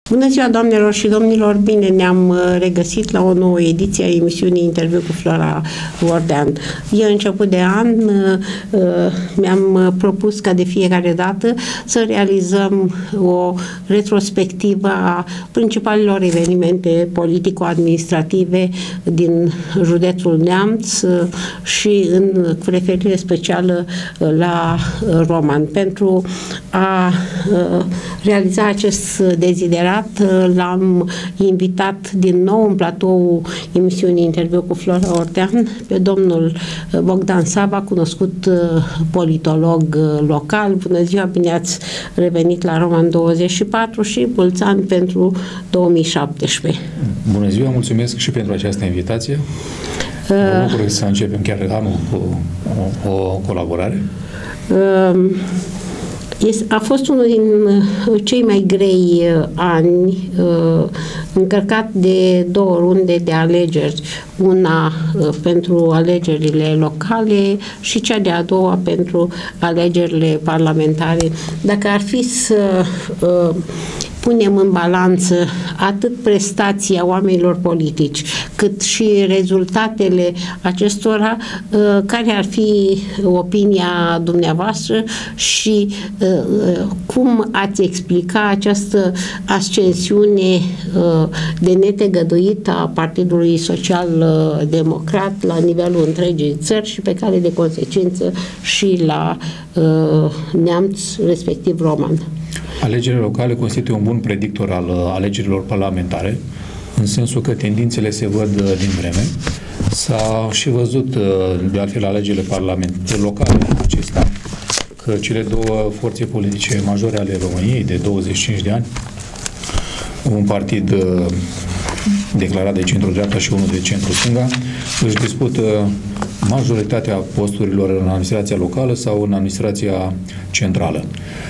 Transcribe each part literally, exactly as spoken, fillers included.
Bună ziua, doamnelor și domnilor! Bine ne-am regăsit la o nouă ediție a emisiunii Interviu cu Flora Ordean. E început de an, mi-am propus ca de fiecare dată să realizăm o retrospectivă a principalelor evenimente politico-administrative din județul Neamț și în referire specială la Roman. Pentru a realiza acest deziderat, l-am invitat din nou în platou emisiunii Interviu cu Flora Ordean pe domnul Bogdan Saba, cunoscut politolog local. Bună ziua, bine ați revenit la Roman douăzeci și patru și mulți ani pentru două mii șaptesprezece. Bună ziua, mulțumesc și pentru această invitație. Mă bucur să începem chiar anul cu o, o colaborare. Uh, A fost unul din cei mai grei ani, încărcat de două runde de alegeri, una pentru alegerile locale și cea de-a doua pentru alegerile parlamentare. Dacă ar fi să punem în balanță atât prestația oamenilor politici, cât și rezultatele acestora, care ar fi opinia dumneavoastră și cum ați explica această ascensiune de netegăduită a Partidului Social Democrat la nivelul întregii țări și pe care de consecință și la Neamț, respectiv Roman? Alegerile locale constituie un bun predictor al alegerilor parlamentare, în sensul că tendințele se văd din vreme. S-a și văzut de altfel alegerile parlamentare locale acestea, că cele două forțe politice majore ale României de douăzeci și cinci de ani, un partid declarat de centru-dreapta și unul de centru-stânga, își dispută majoritatea posturilor în administrația locală sau în administrația centrală.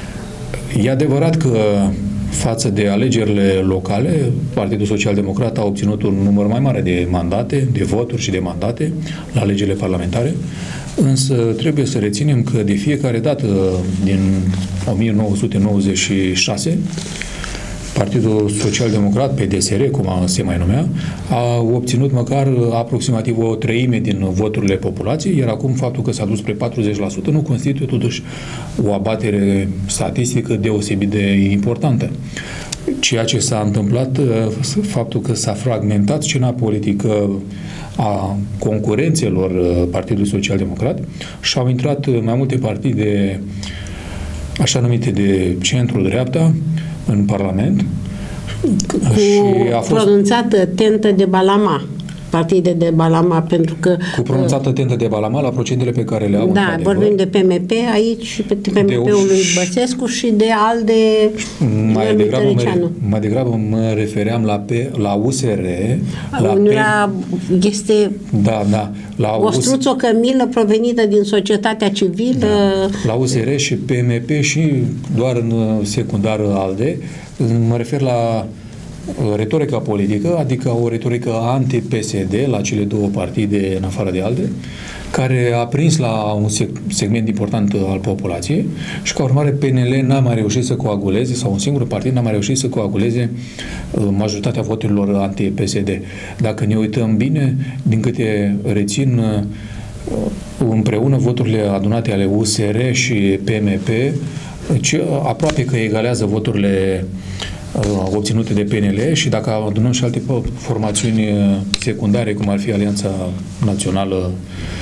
E adevărat că față de alegerile locale, Partidul Social Democrat a obținut un număr mai mare de mandate, de voturi și de mandate la alegerile parlamentare, însă trebuie să reținem că de fiecare dată din o mie nouă sute nouăzeci și șase, Partidul Social Democrat, P D S R, cum se mai numea, a obținut măcar aproximativ o treime din voturile populației, iar acum faptul că s-a dus spre patruzeci la sută nu constituie totuși o abatere statistică deosebit de importantă. Ceea ce s-a întâmplat, faptul că s-a fragmentat scena politică a concurențelor Partidului Social Democrat și au intrat mai multe partide așa numite de centru-dreapta în Parlament. Cu și a fost pronunțată tentă de Balama, partide de Balama, pentru că... Cu pronunțată tentă de Balama la procentele pe care le au. Da, vorbim de P M P aici și pe P M P-ul lui Băsescu și de ALDE. Mai degrabă, mă, mai degrabă mă refeream la, P, la U S R. La Uniunea P... este da, da, la o struță cămilă provenită din societatea civilă. Da, la U S R și P M P și doar în secundară ALDE. Mă refer la retorica politică, adică o retorică anti-P S D la cele două partide în afară de ALDE, care a prins la un segment important al populației și ca urmare P N L n-a mai reușit să coaguleze, sau un singur partid n-a mai reușit să coaguleze majoritatea voturilor anti-P S D. Dacă ne uităm bine, din câte rețin, împreună voturile adunate ale U S R și P M P aproape că egalează voturile obținute de P N L și dacă adunăm și alte formațiuni secundare, cum ar fi Alianța Națională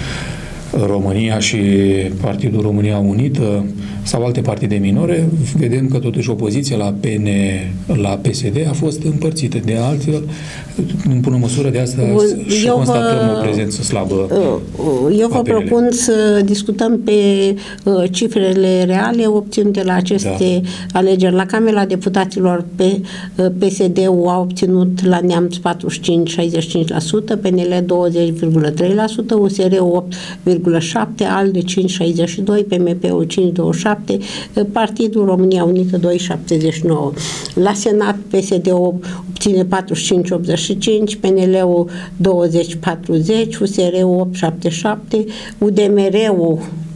România și Partidul România Unită sau alte partide minore, vedem că totuși opoziția la P N, la P S D a fost împărțită. De altfel, în bună măsură de asta și eu constatăm vă, o prezență slabă. Eu vă propun să discutăm pe cifrele reale obținute la aceste da. alegeri. La Camera Deputaților P S D-ul a obținut la Neamț patruzeci și cinci virgulă șaizeci și cinci la sută, P N L douăzeci virgulă trei la sută, U S R opt virgulă șapte la sută, ALDE cinci virgulă șaizeci și doi la sută, P M P-ul cinci virgulă douăzeci și șapte la sută, Partidul România Unită doi virgulă șaptezeci și nouă la sută. La Senat P S D-ul obține patruzeci și cinci virgulă optzeci și cinci, P N L-ul douăzeci virgulă patruzeci, U S R-ul opt virgulă șaptezeci și șapte, U D M R-ul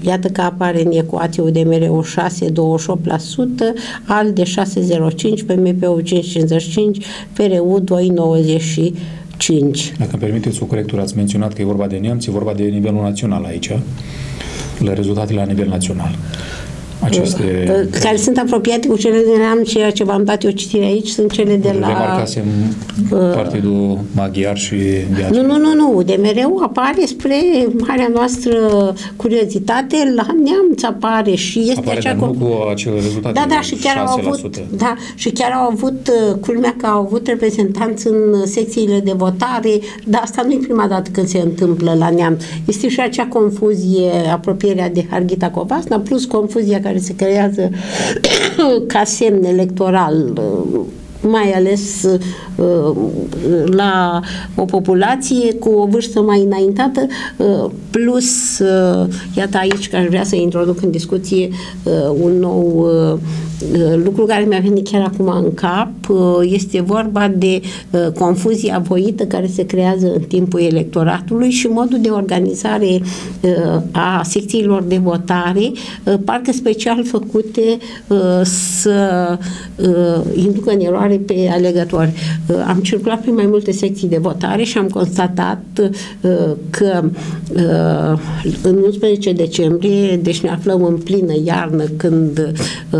iată că apare în ecuație U D M R U șase, douăzeci și opt la sută, A L D E șase virgulă zero cinci, P M P U cinci virgulă cincizeci și cinci, F R U doi virgulă nouăzeci și cinci. Dacă îmi permiteți o corectură, ați menționat că e vorba de neamț, e vorba de nivelul național aici, la rezultatele la nivel național. Aceste... care sunt apropiate cu cele de neam, ceea ce v-am dat eu citire aici, sunt cele de la... Remarcasem uh, Partidul Maghiar și de Nu, nu, nu, nu, de mereu apare spre marea noastră curiozitate, la neamț apare și este apare, acea... dar nu cu acele rezultate. Da, da, și chiar au avut, da, și chiar au avut, culmea că au avut reprezentanți în secțiile de votare, dar asta nu e prima dată când se întâmplă la neamț. Este și acea confuzie, apropierea de Harghita Covasna, plus confuzia care se creează ca semn electoral, mai ales uh, la o populație cu o vârstă mai înaintată, uh, plus, uh, iată aici că aș vrea să introduc în discuție uh, un nou uh, lucru care mi-a venit chiar acum în cap, uh, este vorba de uh, confuzia voită care se creează în timpul electoratului și modul de organizare uh, a secțiilor de votare, uh, parcă special făcute uh, să uh, inducă în eroare pe alegători. Am circulat prin mai multe secții de votare și am constatat că în unsprezece decembrie, deci ne aflăm în plină iarnă, când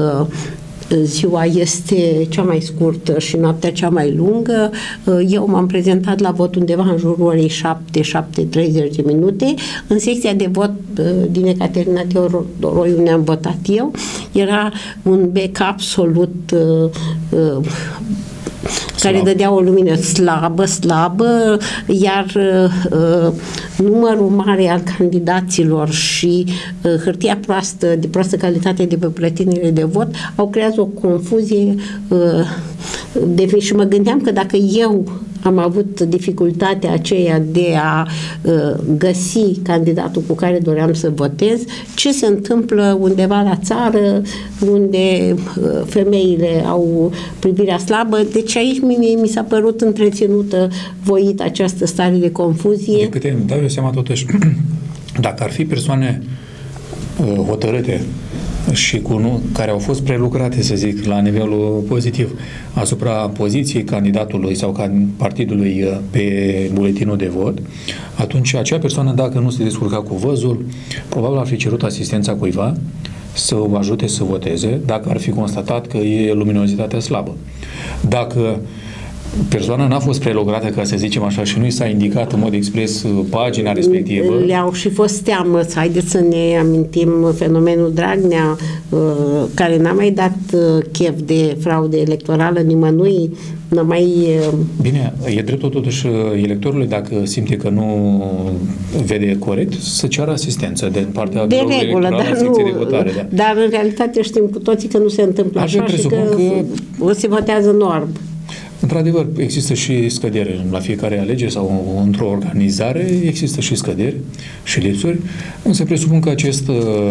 ziua este cea mai scurtă și noaptea cea mai lungă. Eu m-am prezentat la vot undeva în jurul orei șapte, șapte treizeci de minute. În secția de vot din Ecaterina Teodoroi, unde am votat eu, era un bec absolut uh, care Slab. dădea o lumină slabă, slabă, iar uh, numărul mare al candidaților și uh, hârtia proastă, de proastă calitate de pe buletinele de vot, au creat o confuzie uh, de, și mă gândeam că dacă eu am avut dificultatea aceea de a uh, găsi candidatul cu care doream să votez, ce se întâmplă undeva la țară, unde uh, femeile au privirea slabă. Deci aici mi, mi s-a părut întreținută, voită această stare de confuzie. De câte îmi dau eu seama totuși, dacă ar fi persoane uh, hotărâte și cu nu, care au fost prelucrate, să zic, la nivelul pozitiv asupra poziției candidatului sau can, partidului pe buletinul de vot, atunci acea persoană, dacă nu se descurca cu văzul, probabil ar fi cerut asistența cuiva să o ajute să voteze, dacă ar fi constatat că e luminozitatea slabă. Dacă persoana n-a fost prelucrată, ca să zicem așa, și nu i s-a indicat în mod expres pagina respectivă. Le-au și fost teamă. Haideți să ne amintim fenomenul Dragnea, care n-a mai dat chef de fraude electorală nimănui, n-a mai... Bine, e dreptul totuși electorului, dacă simte că nu vede corect, să ceară asistență de partea de regulă, dar nu, de votare. Da. Dar în realitate știm cu toții că nu se întâmplă așa și că, că se votează în orb. Într-adevăr, există și scăderi la fiecare alegere sau într-o organizare, există și scăderi și lipsuri, însă presupun că acest,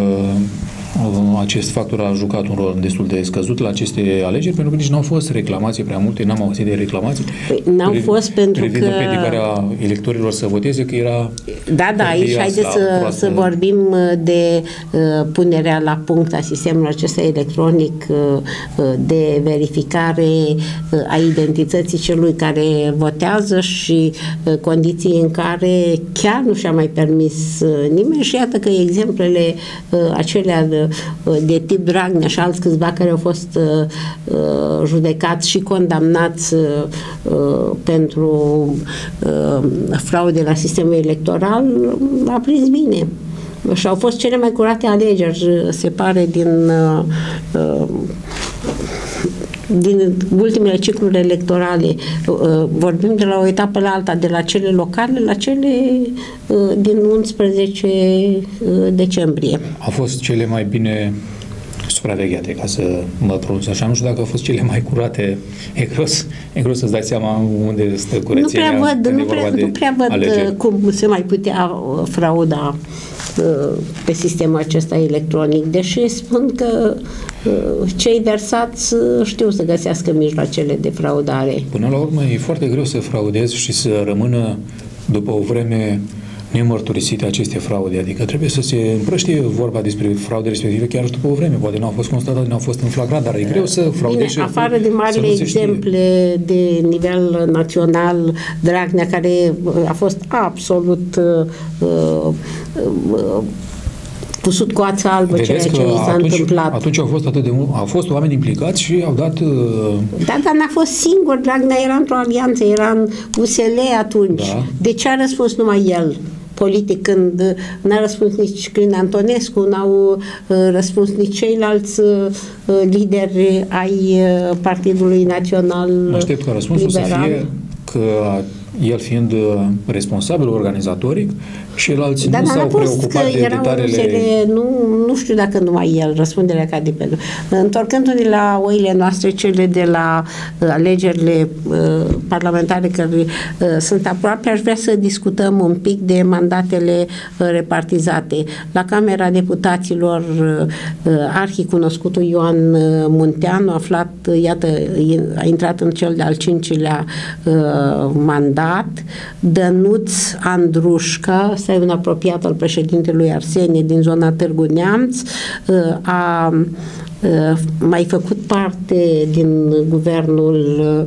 acest factor a jucat un rol destul de scăzut la aceste alegeri, pentru că nici nu au fost reclamații prea multe, n-am auzit de reclamații. Păi, n-au fost pentru privind că... împiedicarea electorilor să voteze, că era... Da, da, aici haideți să, să vorbim de uh, punerea la punct a sistemului acesta electronic uh, de verificare uh, a identității celui care votează și uh, condiții în care chiar nu și-a mai permis uh, nimeni și iată că exemplele uh, acelea de, uh, de tip Dragnea și alți câțiva care au fost uh, uh, judecați și condamnați uh, uh, pentru uh, fraude la sistemul electoral a prins bine. Și au fost cele mai curate alegeri, se pare, din uh, din ultimele cicluri electorale. Vorbim de la o etapă la alta, de la cele locale la cele din unsprezece decembrie. Au fost cele mai bine supravegheate, ca să mă pronunț așa. Nu știu dacă au fost cele mai curate. E gros, e gros să-ți dai seama unde stă curățenia. Nu prea văd, nu prea, nu prea văd alegeri. Cum se mai putea frauda pe sistemul acesta electronic, deși spun că cei versați știu să găsească mijloacele de fraudare. Până la urmă e foarte greu să fraudezi și să rămână după o vreme nemărturisite aceste fraude, adică trebuie să se împrăștie vorba despre fraude respective chiar și după o vreme, poate n-au fost constatate, n-au fost în flagrant, dar e greu să fraudezi. Bine, afară de marile exemple de nivel național, Dragnea, care a fost absolut uh, uh, pusut cu ața albă. Vedeți ceea ce s-a atunci, întâmplat. Atunci au fost atât de mult, au fost oameni implicați și au dat... Uh... Da, dar n-a fost singur, Dragnea era într-o alianță, era în U S L atunci. Da. De ce a răspuns numai el politic când n-a răspuns nici Crin Antonescu, n-au uh, răspuns nici ceilalți uh, lideri ai uh, Partidului Național Liberal? Aștept ca răspunsul liberal să fie că el fiind responsabil organizatoric, ceilalți da, nu s-au preocupat de detaliile... Usele, nu, nu știu dacă numai el, răspunderea ca de pe... Întorcându-ne la oile noastre, cele de la uh, alegerile uh, parlamentare care uh, sunt aproape, aș vrea să discutăm un pic de mandatele uh, repartizate. La Camera Deputaților, uh, arhicunoscutul Ioan uh, Munteanu, aflat, uh, iată, a intrat în cel de-al cincilea uh, mandat. Dănuț Andrușca, ăsta e un apropiat al președintelui Arsenie din zona Târgu Neamț, a mai făcut parte din guvernul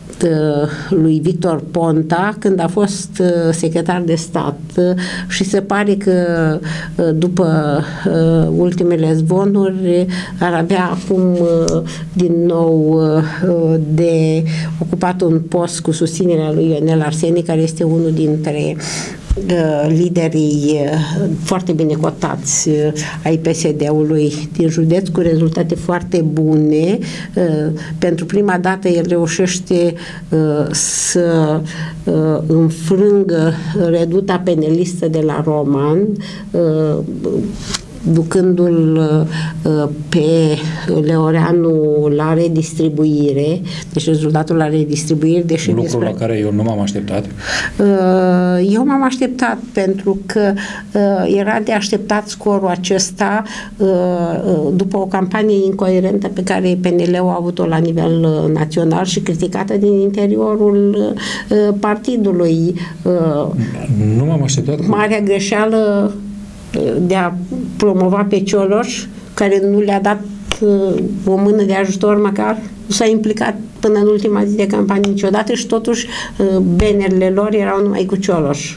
lui Victor Ponta când a fost secretar de stat și se pare că după ultimele zvonuri ar avea acum din nou de ocupat un post cu susținerea lui Ionel Arsenie, care este unul dintre liderii foarte bine cotați ai P S D-ului din județ, cu rezultate foarte bune. Pentru prima dată el reușește să înfrângă reduta penelistă de la Roman, ducându-l uh, pe Leoreanu la redistribuire, deci rezultatul la redistribuire, deși lucru despre... la care eu nu m-am așteptat. Uh, eu m-am așteptat pentru că uh, era de așteptat scorul acesta uh, după o campanie incoerentă pe care P N L-ul a avut-o la nivel uh, național și criticată din interiorul uh, partidului. Uh, nu m-am așteptat. Marea greșeală de a promova pe Cioloș, care nu le-a dat uh, o mână de ajutor măcar, nu s-a implicat până în ultima zi de campanie niciodată și totuși uh, banerele lor erau numai cu Cioloș.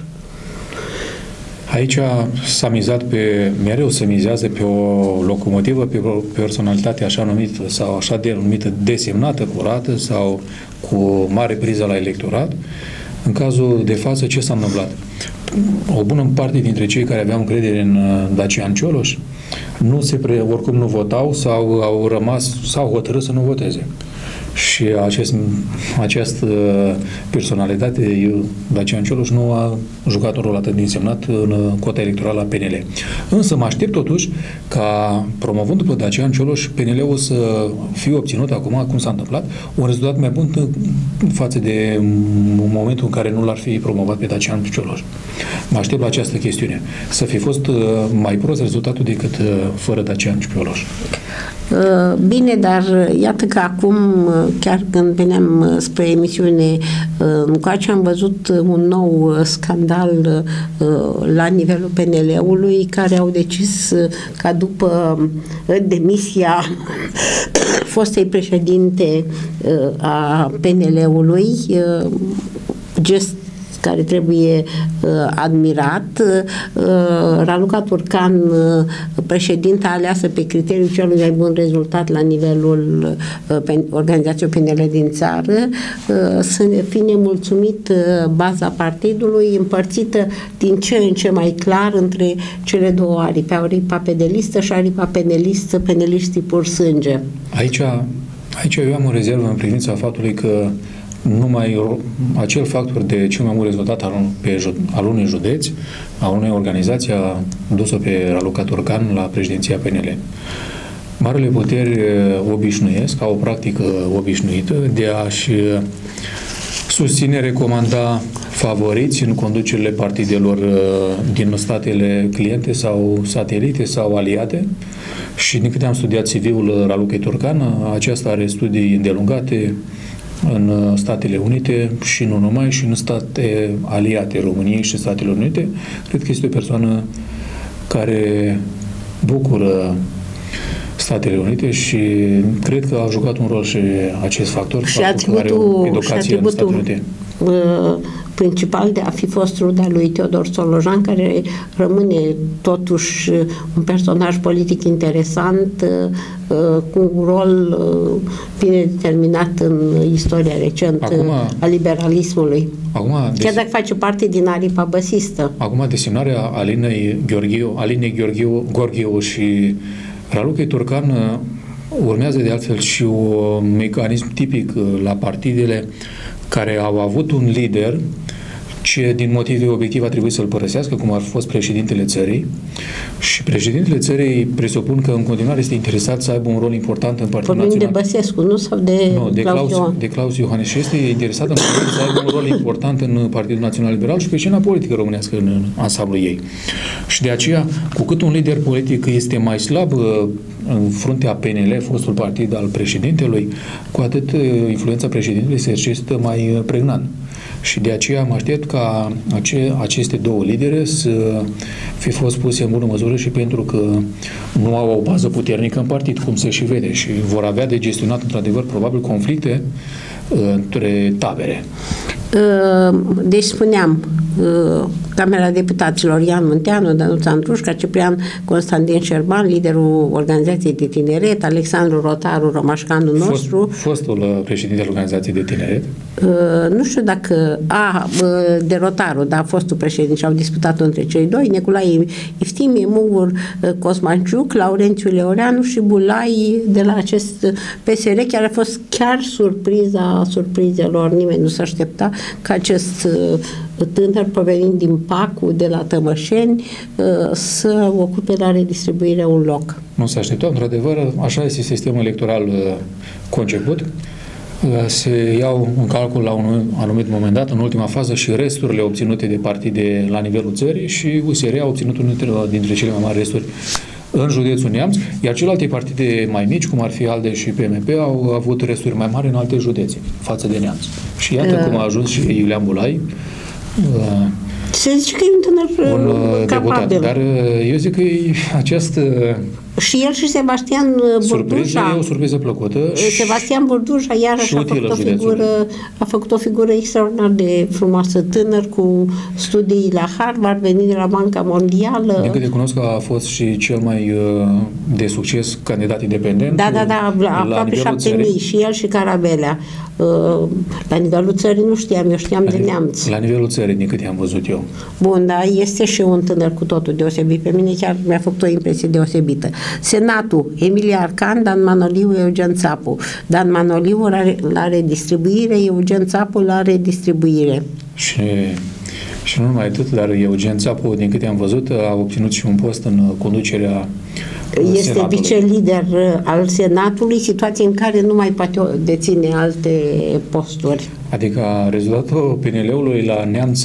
Aici s-a mizat pe, mereu se mizează pe o locomotivă, pe o personalitate așa numită sau așa denumită desemnată, curată sau cu mare priză la electorat. În cazul de față, ce s-a întâmplat? O bună parte dintre cei care aveau încredere în Dacian Cioloș nu se pre, oricum nu votau sau au rămas, sau hotărât să nu voteze. Și acest, această personalitate, Dacian Cioloș, nu a jucat un rol atât de însemnat în cota electorală a P N L. Însă mă aștept totuși ca, promovând după Dacian Cioloș, P N L-ul să fie obținut acum, cum s-a întâmplat, un rezultat mai bun față de momentul în care nu l-ar fi promovat pe Dacian Cioloș. Mă aștept la această chestiune. Să fi fost mai prost rezultatul decât fără Dacian Cioloș. Bine, dar iată că acum, chiar când veneam spre emisiune încoace, am văzut un nou scandal la nivelul P N L-ului, care au decis ca după demisia fostei președinte a P N L-ului, gest care trebuie uh, admirat. Uh, Raluca Turcan, uh, președinta aleasă pe criteriul celui mai bun rezultat la nivelul uh, organizației P N L din țară, uh, să fie nemulțumit uh, baza partidului, împărțită din ce în ce mai clar între cele două aripi, aripa pedelistă și aripa penelistă, peneliștii pur sânge. Aici, aici eu am o rezervă în privința faptului că numai acel factor de cel mai mult rezultat al, pe, al unui județ, a unei organizații, a dus-o pe Raluca Turcan la președinția P N L. Marile puteri obișnuiesc, au o practică obișnuită de a-și susține, recomanda favoriți în conducerile partidelor din statele cliente sau satelite sau aliate. Și din câte am studiat C V-ul Ralucei Turcan, aceasta are studii îndelungate în Statele Unite și nu numai, și în state aliate României și Statele Unite. Cred că este o persoană care bucură Statele Unite și cred că a jucat un rol și acest factor, și faptul că are o educație în Statele Unite. Principal de a fi fost ruda lui Teodor Solojan, care rămâne totuși un personaj politic interesant, cu un rol bine determinat în istoria recentă acum, a liberalismului. Acum, chiar dacă face parte din aripa băsistă. Acum, desemnarea Alinei Gheorgheu, Alinei Gheorgheu, Gheorgheu și Ralucăi Turcan urmează de altfel și un mecanism tipic la partidele care au avut un lider ce din motive obiective a trebuit să-l părăsească, cum ar fi fost președintele țării, și președintele țării presupun că în continuare este interesat să aibă un rol important în Partidul Vorbim Național. de Băsescu, nu? Sau de, nu, de Claus Claus, de Claus Iohannis, și este interesat în să aibă un rol important în Partidul Național Liberal și pe scena politică românească în ansamblul ei. Și de aceea, cu cât un lider politic este mai slab în fruntea P N L, fostul partid al președintelui, cu atât influența președintelui se exercită mai pregnant. Și de aceea mă aștept ca ace, aceste două lidere să fi fost puse în bună măsură și pentru că nu au o bază puternică în partid, cum se și vede, și vor avea de gestionat într-adevăr probabil conflicte între tabere. Deci spuneam, Camera Deputaților Ian Munteanu, Danuța Andrușca, Ciprian Constantin Șerban, liderul Organizației de Tineret, Alexandru Rotaru, romașcanul nostru. Fost, fostul președinte al Organizației de Tineret. Uh, nu știu dacă... A, de Rotaru, da, fostul președinte, și au disputat între cei doi, Nicolae Iftimie, Mugur Cosmanciuc, Laurențiu Leoreanu și Bulai de la acest P S R. Chiar a fost chiar surpriza surprizelor, nimeni nu se aștepta ca acest tânăr provenind din Pacu, de la Tămășeni, să ocupe la redistribuire un loc. Nu se aștepta, într-adevăr, așa este sistemul electoral conceput. Se iau în calcul la un anumit moment dat, în ultima fază, și resturile obținute de partide la nivelul țării, și U S R a obținut unul dintre cele mai mari resturi în județul Neamț, iar celelalte partide mai mici, cum ar fi ALDE și P M P, au avut resturi mai mari în alte județe față de Neamț. Și iată uh. cum a ajuns și Iulian Bulai. Uh, Se zice că e un tânăr un capabil. Deputat, dar eu zic că e această... Și el și Sebastian Burdușa. E o surpriză plăcută. Sebastian Burdușa iarăși a făcut, o figură, a făcut o figură extraordinar de frumoasă, tânăr, cu studii la Harvard, venit de la Banca Mondială. Din câte cunosc, a fost și cel mai de succes candidat independent. Da, da, da, aproape șapte mii, și el și Carabelea. La nivelul țării nu știam, eu știam la de Neamț. La nivelul țării, din câte am văzut eu. Bun, dar este și un tânăr cu totul deosebit. Pe mine chiar mi-a făcut o impresie deosebită. Senatul, Emilia Arcan, Dan Manoliu, Eugen Țapu. Dan Manoliu la redistribuire, Eugen Țapu la redistribuire. Și, și nu numai atât, dar Eugen Țapu, din câte am văzut, a obținut și un post în conducerea Este Senatului. vicelider al Senatului, situație în care nu mai poate deține alte posturi. Adică rezultatul P N L-ului la Neamț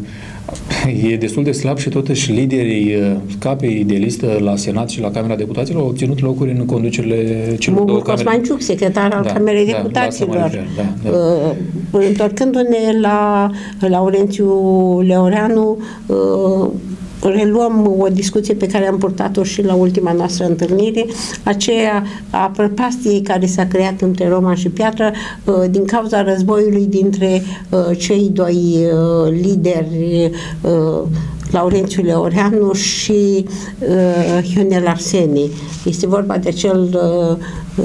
e destul de slab și totuși liderii capei de listă la Senat și la Camera Deputaților au obținut locuri în conducerile celor două camere. Cosmanciuc, secretar al da, Camerei da, Deputaților. Da, da. Uh, întorcându-ne la Laurențiu Leoreanu, uh, reluăm o discuție pe care am purtat-o și la ultima noastră întâlnire, aceea a prăpastiei care s-a creat între Roman și Piatră din cauza războiului dintre cei doi lideri, Laurențiu Leoreanu și uh, Ionel Arseni. Este vorba de acel uh,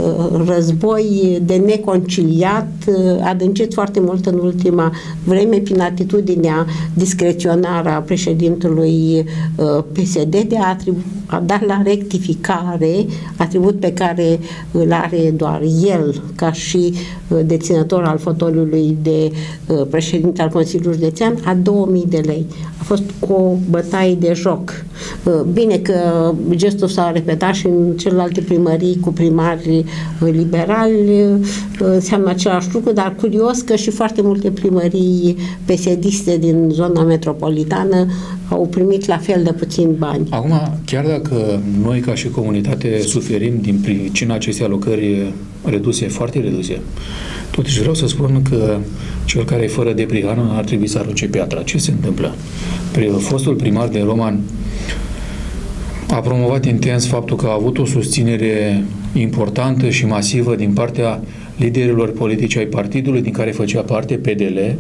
război de neconciliat, uh, adâncit foarte mult în ultima vreme prin atitudinea discreționară a președintelui uh, P S D de a, a da la rectificare, atribut pe care îl are doar el ca și uh, deținător al fotoliului de uh, președinte al Consiliului Județean, a două mii de lei. A fost o bătaie de joc. Bine că gestul s-a repetat și în celelalte primării cu primari liberali, înseamnă același lucru, dar curios că și foarte multe primării pesediste din zona metropolitană au primit la fel de puțin bani. Acum, chiar dacă noi ca și comunitate suferim din pricina acestei alocări reduse, foarte reduse. Totuși vreau să spun că cel care e fără de prihană ar trebui să arunce piatra. Ce se întâmplă? Fostul primar de Roman a promovat intens faptul că a avut o susținere importantă și masivă din partea liderilor politici ai partidului din care făcea parte, P D L,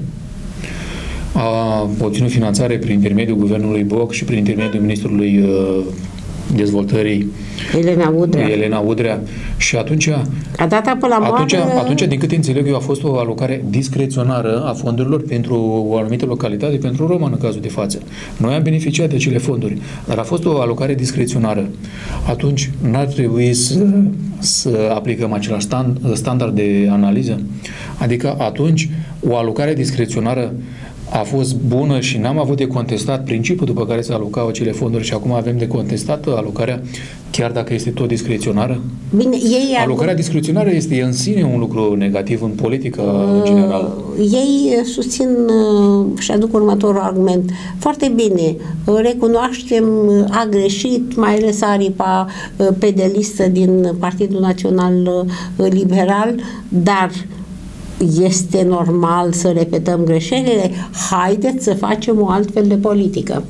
a obținut finanțare prin intermediul guvernului Boc și prin intermediul ministrului uh, dezvoltării Elena Udrea. Elena Udrea. Și atunci, a dat apă la atunci, moară... atunci, din câte înțeleg eu, a fost o alocare discreționară a fondurilor pentru o anumită localitate, pentru Roman în cazul de față. Noi am beneficiat de acele fonduri, dar a fost o alocare discreționară. Atunci, n-ar trebui să, să aplicăm același stand, standard de analiză? Adică atunci, o alocare discreționară a fost bună și n-am avut de contestat principiul după care se alocau acele fonduri și acum avem de contestat alocarea, chiar dacă este tot discreționară? Bine, ei alocarea aduc... discreționară este în sine un lucru negativ în politică, uh, în general. Ei susțin uh, și aduc următorul argument. Foarte bine, recunoaștem, a greșit, mai ales aripa uh, pedelistă din Partidul Național uh, Liberal, dar este normal să repetăm greșelile? Haideți să facem o altfel de politică.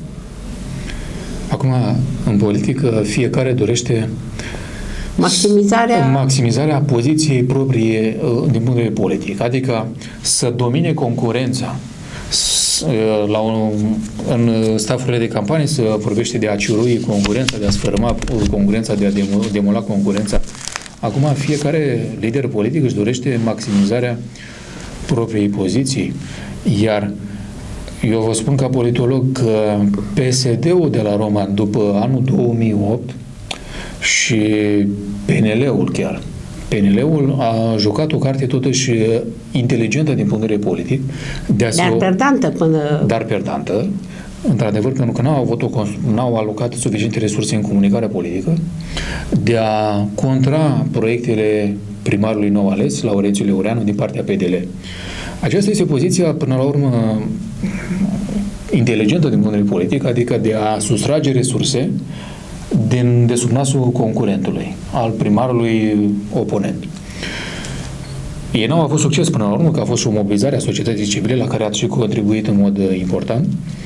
Acum, în politică, fiecare dorește maximizarea, maximizarea poziției proprii din punct de vedere politic, adică să domine concurența. La un, în stafurile de campanie se vorbește de a ciurui concurența, de a sfărâma concurența, de a demula concurența. Acum fiecare lider politic își dorește maximizarea propriei poziții, iar eu vă spun ca politolog că P S D-ul de la Roman după anul două mii opt și P N L-ul chiar, P N L-ul a jucat o carte totuși inteligentă din punct de vedere politic, de a dar perdantă până... dar perdantă, într-adevăr, pentru că n-au, avut o, n-au alocat suficiente resurse în comunicarea politică, de a contra proiectele primarului nou ales, Laurențiu Leureanu, din partea P D L. Aceasta este poziția, până la urmă, inteligentă din punct de vedere politic, adică de a sustrage resurse din, de sub nasul concurentului, al primarului oponent. Ei n-au avut succes până la urmă, că a fost și o mobilizare a societății civile la care ați și contribuit în mod important.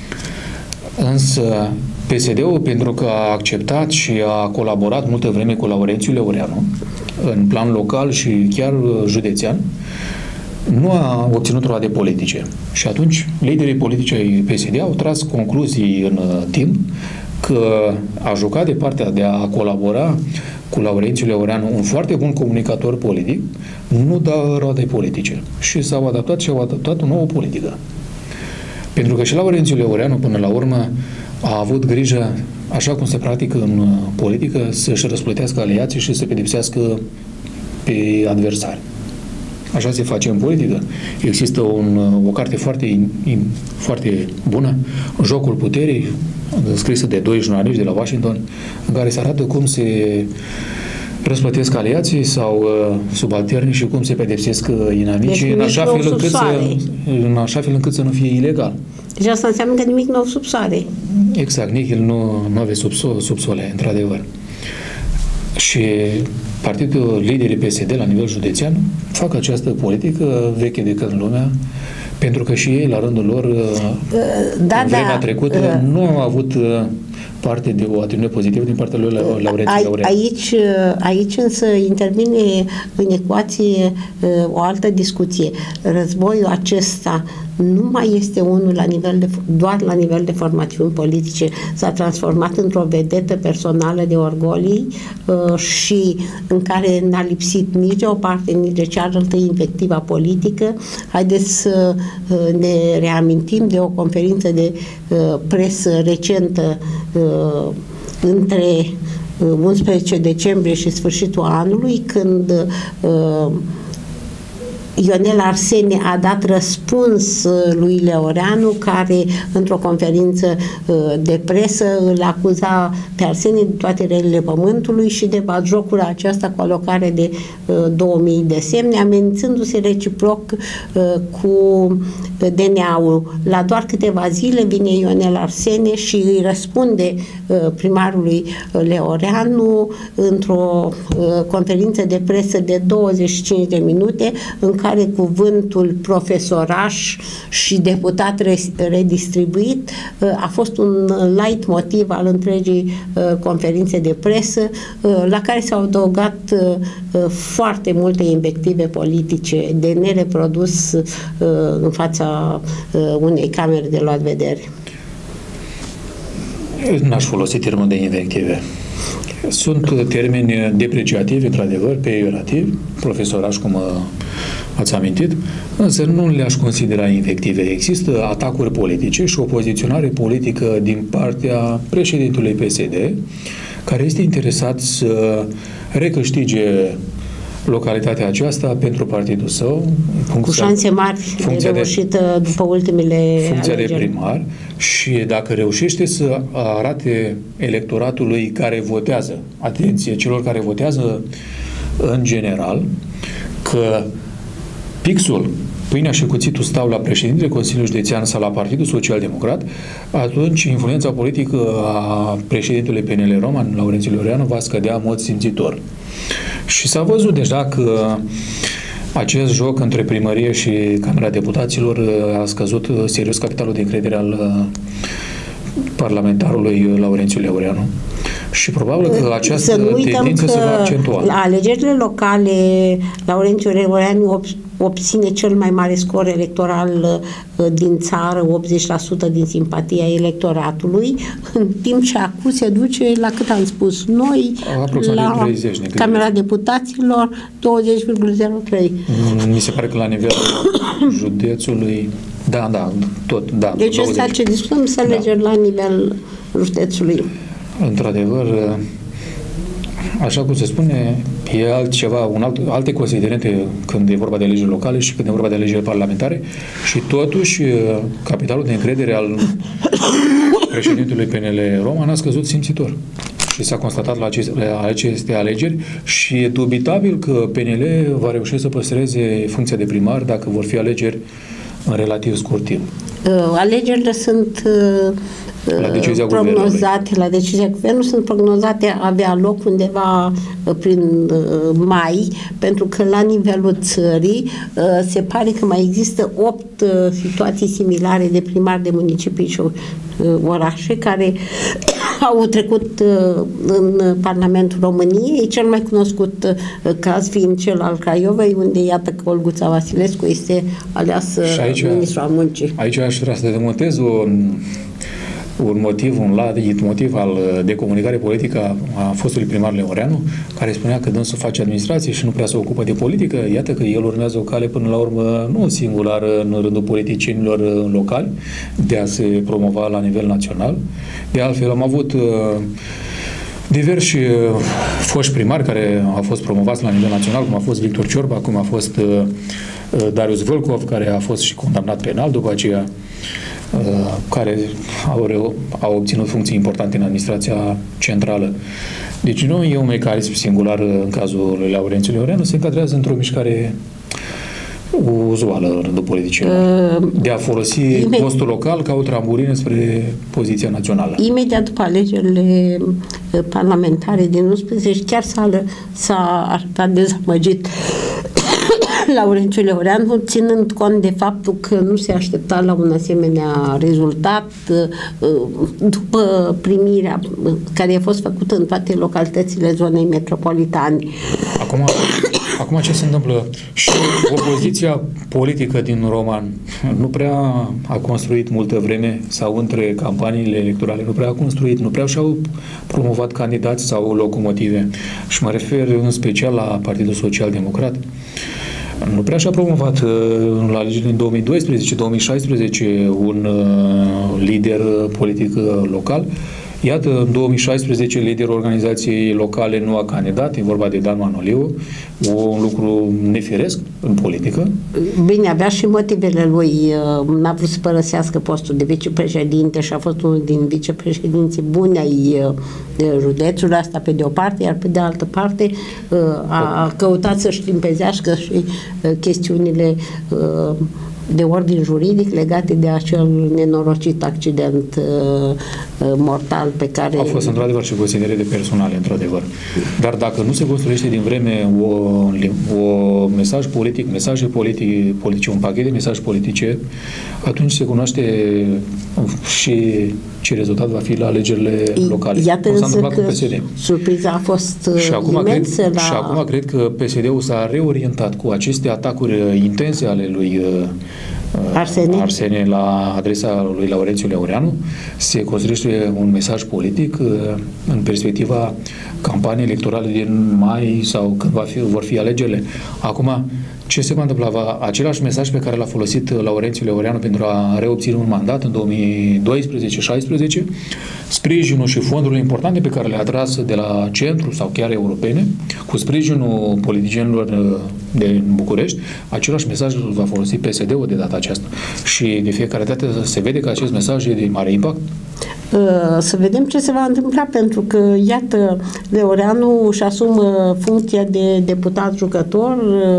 Însă P S D-ul, pentru că a acceptat și a colaborat multă vreme cu Laurențiu Leureanu în plan local și chiar județean, nu a obținut roade politice. Și atunci liderii politici ai P S D au tras concluzii în timp că a jucat de partea de a colabora cu Laurențiu Leureanu, un foarte bun comunicator politic, nu dă roade politice. Și s-au adaptat și au adaptat o nouă politică. Pentru că și Laurențiu Leureanu, până la urmă, a avut grijă, așa cum se practică în politică, să-și răsplătească aliații și să pedepsească pe adversari. Așa se face în politică. Există un, o carte foarte, foarte bună, Jocul Puterii, scrisă de doi jurnaliști de la Washington, în care se arată cum se răsplătesc aliații sau uh, subalterni și cum se pedepsesc uh, inamicii, deci în, așa fel încât să, în așa fel încât să nu fie ilegal. Deci asta înseamnă că nimic nou sub soare. Exact, nimic nu, nu avea sub, sub sole, într-adevăr. Și partidul, liderii P S D la nivel județean fac această politică veche de când lumea, pentru că și ei, la rândul lor, da, în vremea da, trecută, uh, nu au avut parte de o atitudine pozitivă din partea lui Laurențiu Leureanu. Aici, aici însă intervine în ecuație o altă discuție. Războiul acesta nu mai este unul la nivel de, doar la nivel de formațiuni politice. S-a transformat într-o vedetă personală de orgolii uh, și în care n-a lipsit nici de o parte, nici de cealaltă invectiva politică. Haideți să uh, ne reamintim de o conferință de uh, presă recentă uh, între unsprezece decembrie și sfârșitul anului, când uh, Ionel Arsene a dat răspuns lui Leoreanu, care într-o conferință de presă îl acuza pe Arsene de toate relele pământului și de batjocura aceasta cu alocare de două mii de semne, amenințându-se reciproc cu D N A-ul. La doar câteva zile vine Ionel Arsene și îi răspunde primarului Leoreanu într-o conferință de presă de douăzeci și cinci de minute, în care cuvântul profesoraș și deputat redistribuit a fost un light motiv al întregii conferințe de presă, la care s-au adăugat foarte multe invective politice de nereprodus în fața unei camere de luat vedere. N-aș folosi termenul de invective. Sunt termeni depreciativi, într-adevăr, peiorativ, profesoraș, cum ați amintit, însă nu le-aș considera invective. Există atacuri politice și o poziționare politică din partea președintelui P S D, care este interesat să recâștige localitatea aceasta pentru partidul său. Cu șanse mari de reușită după ultimele funcția alegeri. de primar, și dacă reușește să arate electoratului care votează, atenție, celor care votează în general, că pixul, pâinea și cuțitul stau la președintele Consiliului Județean sau la Partidul Social Democrat, atunci influența politică a președintelui P N L Roman, Laurențiu Leoreanu, va scădea în mod simțitor. Și s-a văzut deja că acest joc între primărie și Camera Deputaților a scăzut serios capitalul de încredere al parlamentarului Laurențiu Leoreanu. Și probabil că această tendință se va accentua. La alegerile locale, Laurențiu Leoreanu obține cel mai mare scor electoral din țară, optzeci la sută din simpatia electoratului, în timp ce acum se duce, la cât am spus noi, la treizeci, Camera Deputaților, douăzeci virgulă zero trei. Mi se pare că la nivelul județului, da, da, tot, da. Deci ăsta ce discutăm să alegeri da. La nivel județului. Într-adevăr, așa cum se spune, e altceva, un alt, alte considerente când e vorba de alegeri locale și când e vorba de alegeri parlamentare, și totuși capitalul de încredere al președintelui P N L Roman a scăzut simțitor. Și s-a constatat la aceste, la aceste alegeri și e dubitabil că P N L va reuși să păstreze funcția de primar dacă vor fi alegeri în relativ scurt timp. Alegerile sunt la decizia prognozate, la decizia guvernului sunt prognozate a avea loc undeva prin mai, pentru că la nivelul țării se pare că mai există opt situații similare de primari de municipii și orașe care au trecut în Parlamentul României, cel mai cunoscut caz fiind cel al Craiovei, unde iată că Olguța Vasilescu este aleasă ministru al muncii. Aici aș vrea să demontez un un motiv, un motiv al de comunicare politică a fostului primar Leoreanu, care spunea că dânsul face administrație și nu prea se ocupă de politică. Iată că el urmează o cale până la urmă nu singulară în rândul politicienilor locali de a se promova la nivel național. De altfel, am avut diversi foști primari care au fost promovați la nivel național, cum a fost Victor Ciorba, cum a fost Darius Vâlcov, care a fost și condamnat penal după aceea, care au, au obținut funcții importante în administrația centrală. Deci nu e un mecanism singular în cazul lui Laurențiu Leoreanu, se încadrează într-o mișcare uzuală în rândul politicienilor, de a folosi postul local ca o trambulină spre poziția națională. Imediat după alegerile parlamentare din unsprezece, chiar s-a arătat dezamăgit Laurențiu Leoreanu, ținând cont de faptul că nu se aștepta la un asemenea rezultat după primirea care a fost făcută în toate localitățile zonei metropolitane. Acum, acum ce se întâmplă? Și opoziția politică din Roman nu prea a construit multă vreme, sau între campaniile electorale nu prea a construit, nu prea și-au promovat candidați sau locomotive. Și mă refer în special la Partidul Social Democrat. Nu prea și-a promovat la alegerile din două mii doisprezece două mii șaisprezece un lider politic local, Iată, în două mii șaisprezece, liderul organizației locale nu a candidat, e vorba de Dan Manoliu, un lucru nefiresc în politică. Bine, avea și motivele lui, n-a vrut să părăsească postul de vicepreședinte și a fost unul din vicepreședinții buni ai județului, asta pe de o parte, iar pe de altă parte a căutat să-și limpezească și chestiunile de ordin juridic legate de acel nenorocit accident uh, mortal pe care... A fost într-adevăr și considerare de personale, într-adevăr. Dar dacă nu se construiește din vreme o, o mesaj politic, mesaje politic, politice, un pachet de mesaje politice, atunci se cunoaște și ce rezultat va fi la alegerile locale. Iată însă că surpriza a fost și acum imensă cred, la... Și acum cred că P S D-ul s-a reorientat cu aceste atacuri intense ale lui Arsenie. Arsenie la adresa lui Laurențiu Leoreanu. Se construiește un mesaj politic în perspectiva campaniei electorale din mai sau când va fi, vor fi alegerile. Acum, ce se va întâmpla? Va, același mesaj pe care l-a folosit Laurențiu Leoreanu pentru a reobține un mandat în două mii doisprezece șaisprezece, sprijinul și fondurile importante pe care le-a tras de la centru sau chiar europene, cu sprijinul politicienilor de București, același mesaj îl va folosi P S D-ul de data aceasta. Și de fiecare dată se vede că acest mesaj e de mare impact. Să vedem ce se va întâmpla, pentru că, iată, Leoreanu își asumă funcția de deputat jucător,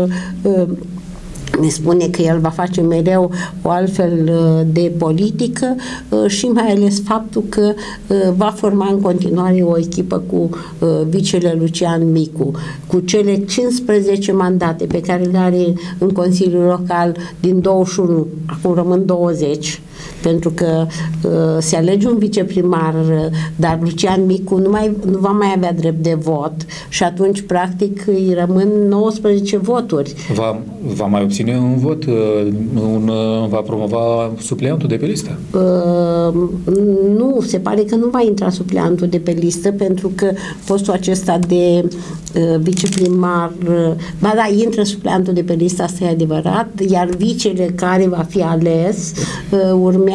ne spune că el va face mereu o altfel de politică și mai ales faptul că va forma în continuare o echipă cu vicele Lucian Micu, cu cele cincisprezece mandate pe care le are în Consiliul Local din douăzeci și unu, acum rămân douăzeci, pentru că uh, se alege un viceprimar, dar Lucian Micu nu, mai, nu va mai avea drept de vot și atunci, practic, îi rămân nouăsprezece voturi. Va, va mai obține un vot? Un, va promova supleantul de pe listă? Uh, nu, se pare că nu va intra supleantul de pe listă, pentru că postul acesta de uh, viceprimar, uh, ba da, intră supleantul de pe listă, asta e adevărat, iar vicele care va fi ales uh, urmează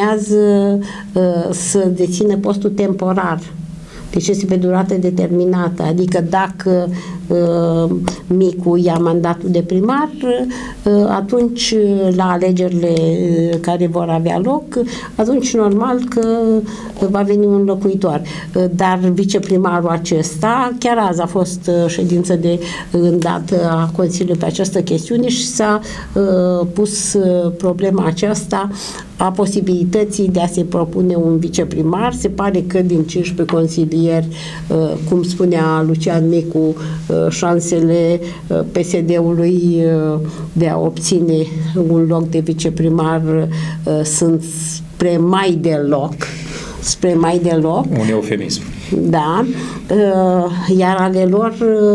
uh, să dețină postul temporar. Deci este pe durată determinată. Adică dacă uh, Micu ia mandatul de primar, uh, atunci la alegerile care vor avea loc, atunci normal că va veni un locuitor. Uh, dar viceprimarul acesta, chiar azi a fost uh, ședință de îndată a Consiliului pe această chestiune și s-a uh, pus uh, problema aceasta a posibilității de a se propune un viceprimar. Se pare că din cincisprezece consilieri, cum spunea Lucian Micu, șansele P S D-ului de a obține un loc de viceprimar sunt spre mai deloc. Spre mai deloc. Un eufemism. Da. Iar ale lor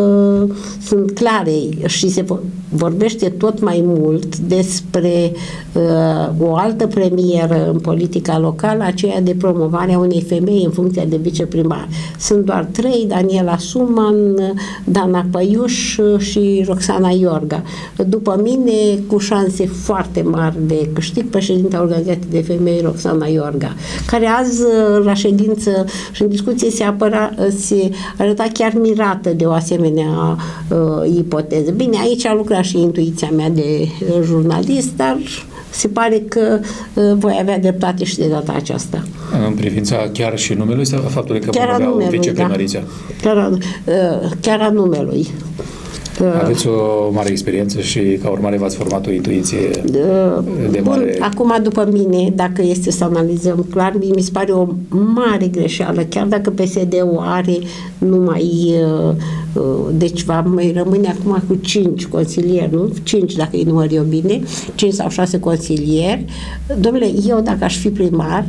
sunt clare și se vorbește tot mai mult despre uh, o altă premieră în politica locală, aceea de promovarea unei femei în funcția de viceprimar. Sunt doar trei: Daniela Suman, Dana Păiuș și Roxana Iorga. După mine, cu șanse foarte mari de câștig, președinta Organizației de Femei, Roxana Iorga, care azi la ședință și în discuție se, apăra, se arăta chiar mirată de o asemenea uh, ipoteză. Bine, aici a lucrat și intuiția mea de uh, jurnalist, dar se pare că uh, voi avea dreptate și de data aceasta. În privința chiar și numelui sau faptului că chiar vom avea o viceprimariță? Da. Chiar, uh, chiar a numelui. Aveți o mare experiență și ca urmare v-ați format o intuiție de Bun, mare... Acum, după mine, dacă este să analizăm clar, mi se pare o mare greșeală, chiar dacă P S D-ul are numai, deci va mai rămâne acum cu cinci consilieri, nu? cinci dacă îi număr eu bine, cinci sau șase consilieri. Dom'le, eu dacă aș fi primar,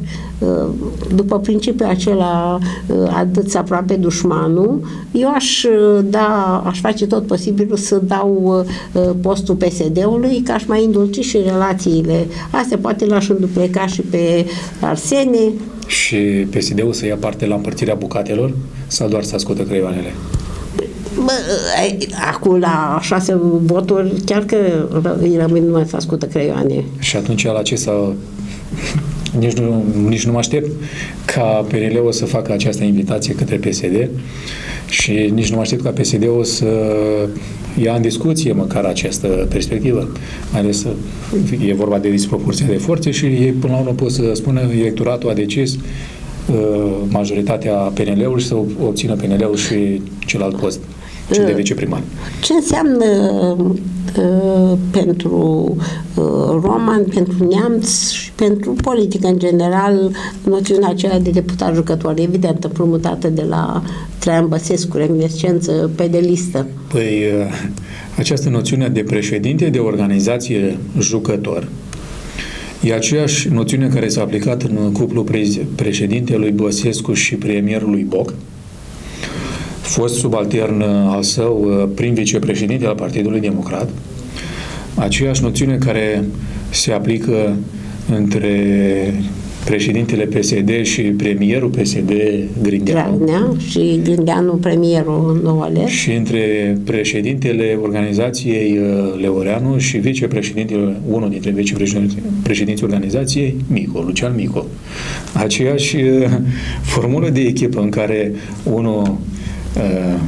după principiul acela adă-ți aproape dușmanul, eu aș da, aș face tot posibilul să dau postul P S D-ului, că aș mai îndulci și relațiile astea, poate l-aș îndupleca și pe Arsenie. Și P S D-ul să ia parte la împărțirea bucatelor sau doar să ascultă creioanele? Bă, acum la șase voturi chiar că îi rămâne numai să ascultă creioane. Și atunci la ce s-a nici nu, nici nu mă aștept ca P N L-ul să facă această invitație către P S D și nici nu mă aștept ca P S D-ul să ia în discuție măcar această perspectivă. Mai ales e vorba de disproporția de forțe și ei până la urmă pot să spună electoratul a decis majoritatea P N L-ului și să obțină P N L-ul și celălalt post, cel de viceprimar. Ce înseamnă uh, pentru uh, roman, pentru neamț și pentru politică în general noțiunea aceea de deputat jucător, evident împrumutată de la Traian Băsescu, reminiscență pe de listă? Păi uh, această noțiune de președinte de organizație jucător e aceeași noțiune care s-a aplicat în cuplul președintelui Băsescu și premierului Boc, fost subaltern al său prim vicepreședinte al Partidului Democrat, aceeași noțiune care se aplică între președintele P S D și premierul P S D Grindeanu. Dragnea și Grindeanu premierul nou ales. Și între președintele organizației Leoreanu și vicepreședintele, unul dintre vicepreședinții organizației, Mico, Lucian Mico. Aceeași formulă de echipă în care unul uh,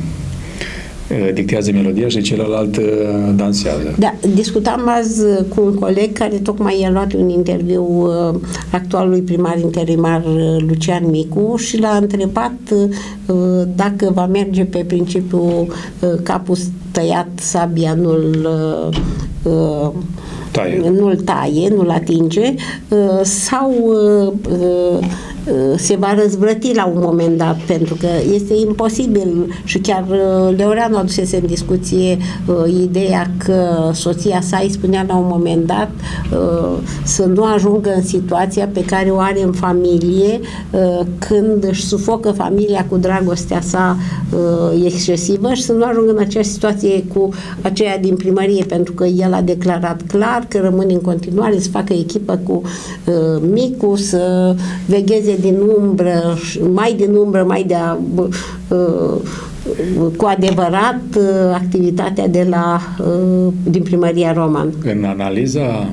dictează melodia și celălalt uh, dansează. Da, discutam azi cu un coleg care tocmai i-a luat un interviu uh, actualului primar interimar uh, Lucian Micu și l-a întrebat uh, dacă va merge pe principiul uh, capul tăiat, sabia nu-l uh, uh, taie. nu-l taie, nu-l atinge uh, sau uh, uh, se va răzvrăti la un moment dat, pentru că este imposibil și chiar Leoreanu adusese în discuție uh, ideea că soția sa îi spunea la un moment dat uh, să nu ajungă în situația pe care o are în familie uh, când își sufocă familia cu dragostea sa uh, excesivă și să nu ajungă în aceeași situație cu aceea din primărie, pentru că el a declarat clar că rămâne în continuare să facă echipă cu uh, Micu, să vegheze din umbră, mai din umbră, mai de a, uh, cu adevărat uh, activitatea de la uh, din primăria Roman. În analiza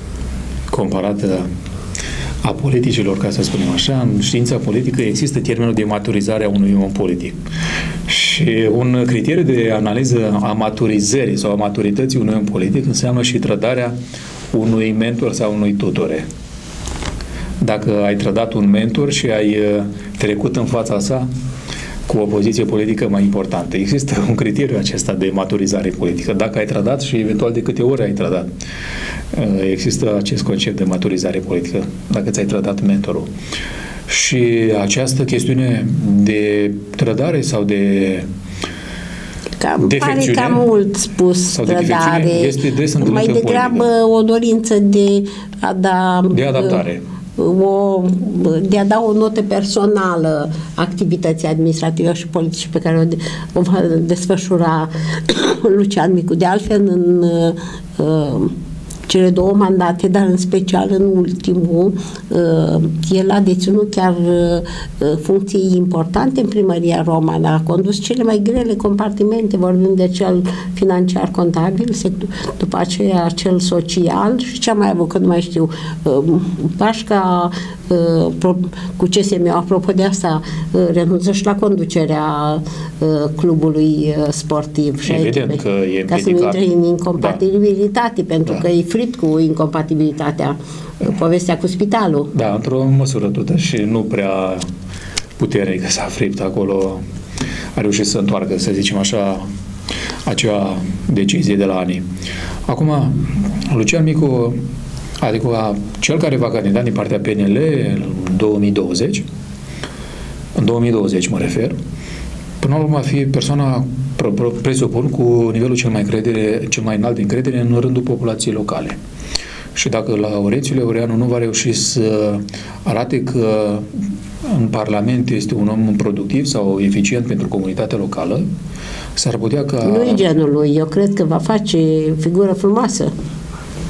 comparată a politicilor, ca să spunem așa, în știința politică există termenul de maturizare a unui om politic. Și un criteriu de analiză a maturizării sau a maturității unui om politic înseamnă și trădarea unui mentor sau unui tutore. Dacă ai trădat un mentor și ai trecut în fața sa cu o poziție politică mai importantă. Există un criteriu acesta de maturizare politică. Dacă ai trădat și eventual de câte ori ai trădat. Există acest concept de maturizare politică, dacă ți-ai trădat mentorul. Și această chestiune de trădare sau de Cam, pare cam mult spus trădare. Este mai degrabă o dorință de a da... De adaptare. O, de a da o notă personală activității administrative și politice pe care o, o va desfășura Lucian Micu. De altfel, în uh, cele două mandate, dar în special în ultimul, uh, el a deținut chiar uh, funcții importante în primăria Romană, a condus cele mai grele compartimente, vorbim de cel financiar contabil, după aceea cel social și ce am mai avut, că nu mai știu, uh, Pașca uh, cu C S M, apropo de asta, uh, renunță și la conducerea uh, clubului uh, sportiv. Și evident aici, că e ca să nu intre în incompatibilitate, da. Pentru da. că e fript cu incompatibilitatea, povestea cu spitalul. Da, într-o măsură totuși și nu prea puternică s-a fript acolo. A reușit să întoarcă, să zicem așa, acea decizie de la ani. Acum, Lucian Micu, adică cel care va candida din partea P N L în două mii douăzeci, în două mii douăzeci mă refer, până la urmă va fi persoana, presupun, cu nivelul cel mai, credere, cel mai înalt de încredere în rândul populației locale. Și dacă Laurențiu Leoreanu nu va reuși să arate că în Parlament este un om productiv sau eficient pentru comunitatea locală, s-ar putea ca... Nu-i genul lui, eu cred că va face figură frumoasă.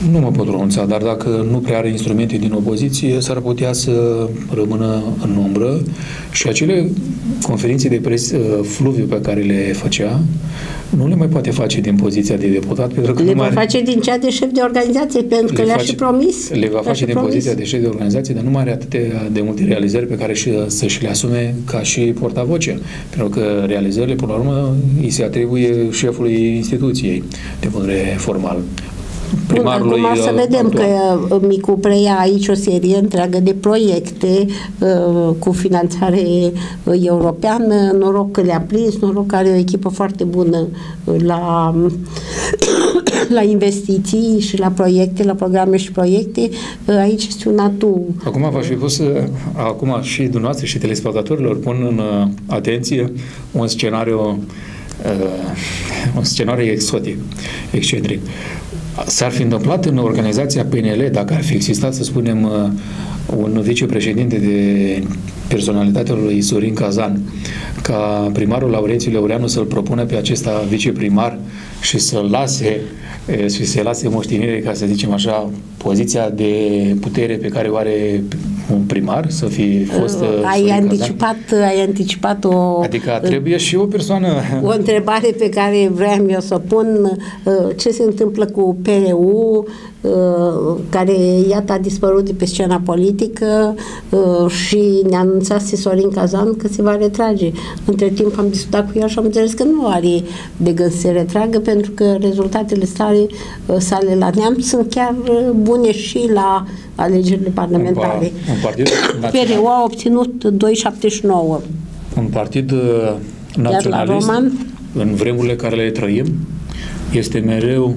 Nu mă pot pronunța, dar dacă nu prea are instrumente din opoziție, s-ar putea să rămână în umbră și acele conferințe de pres fluviu pe care le făcea, nu le mai poate face din poziția de deputat, pentru că le nu va mai face din cea de șef de organizație, pentru că le-a și promis. Le va face din promis. poziția de șef de organizație, dar nu mai are atât de multe realizări pe care și, să-și le asume ca și portavoce. Pentru că realizările, până la urmă, îi se atribuie șefului instituției de punere formal. Primarului. Bun, acum să vedem actual. Că Micu preia aici o serie întreagă de proiecte uh, cu finanțare uh, europeană. Noroc că le-a prins, noroc că are o echipă foarte bună la, la investiții și la proiecte, la programe și proiecte. Uh, aici este un atu. Acum v-aș fi pus, acum și dumneavoastră și telespectatorilor pun în uh, atenție un scenariu uh, un scenariu exotic, excentric. S-ar fi întâmplat în organizația P N L, dacă ar fi existat, să spunem, un vicepreședinte de personalitatea lui Sorin Cazan, ca primarul Laurențiu Leureanu să-l propună pe acesta viceprimar și să-l lase și să lase moștenire, ca să zicem așa, poziția de putere pe care o are un primar, să fi fost uh, ai anticipat, ai anticipat o... Adică trebuie și o persoană... O întrebare pe care vreau eu să o pun, ce se întâmplă cu P R U, care, iată, a dispărut de pe scena politică și ne-a anunțat Sorin Cazan că se va retrage. Între timp am discutat cu el și am înțeles că nu are de gând să se retragă, pentru că rezultatele sale, sale la Neamț sunt chiar bune și la alegerile parlamentare. Un partid P R U a obținut doi virgulă șaptezeci și nouă. Un partid naționalist, în vremurile care le trăim, este mereu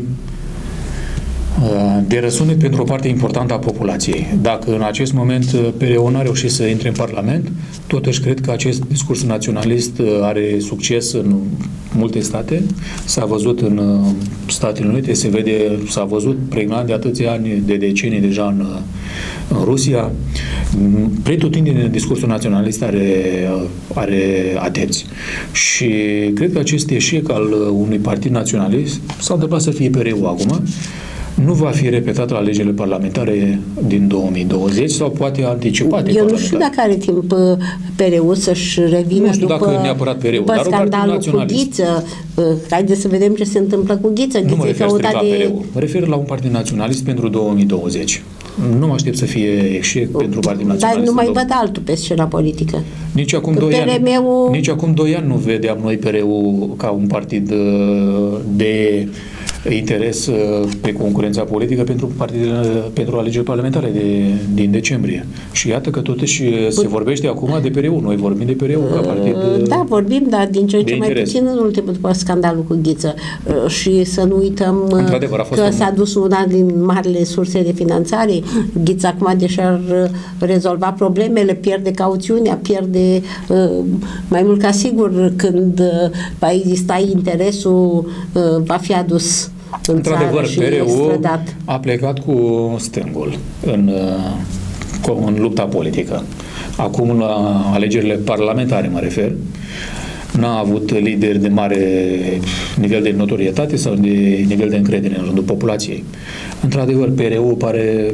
de răsunet pentru o parte importantă a populației. Dacă în acest moment P R U nu a reușit să intre în Parlament, totuși cred că acest discurs naționalist are succes în multe state. S-a văzut în Statele Unite, se vede, s-a văzut pregnant de atâția ani, de decenii deja în, în Rusia. Pretutindeni discursul naționalist are, are adepți. Și cred că acest eșec al unui partid naționalist s-a întâmplat să fie P R U acum. Nu va fi repetat la alegerile parlamentare din două mii douăzeci sau poate anticipat. Eu nu știu dacă are timp P R U să-și revină nu știu după, dacă neapărat P R U, după dar scandalul cu Ghiță. Haideți să vedem ce se întâmplă cu Ghiță. Nu mă refer strict la de... P R U. Mă refer la un partid naționalist pentru două mii douăzeci. Nu mă aștept să fie eșec uh, pentru partidul naționalist. Dar nu mai văd altul pe scena politică. Nici acum, doi ani, meu... nici acum doi ani nu vedeam noi P R U ca un partid de interes pe concurența politică pentru partidele, pentru alegerile parlamentare de, din decembrie. Și iată că totuși se vorbește acum de P R U. Noi vorbim de P R U ca partid. Da, vorbim, dar din ce în ce mai interes. puțin în ultimul după scandalul cu Ghiță. Și să nu uităm că un... s-a dus una din marile surse de finanțare. Ghiță acum, deși ar rezolva problemele, pierde cauțiunea, pierde mai mult ca sigur când va exista interesul, va fi adus în într-adevăr, P R U a plecat cu stângul în, în lupta politică. Acum, la alegerile parlamentare, mă refer, n-a avut lideri de mare nivel de notorietate sau de nivel de încredere în rândul populației. Într-adevăr, P R U pare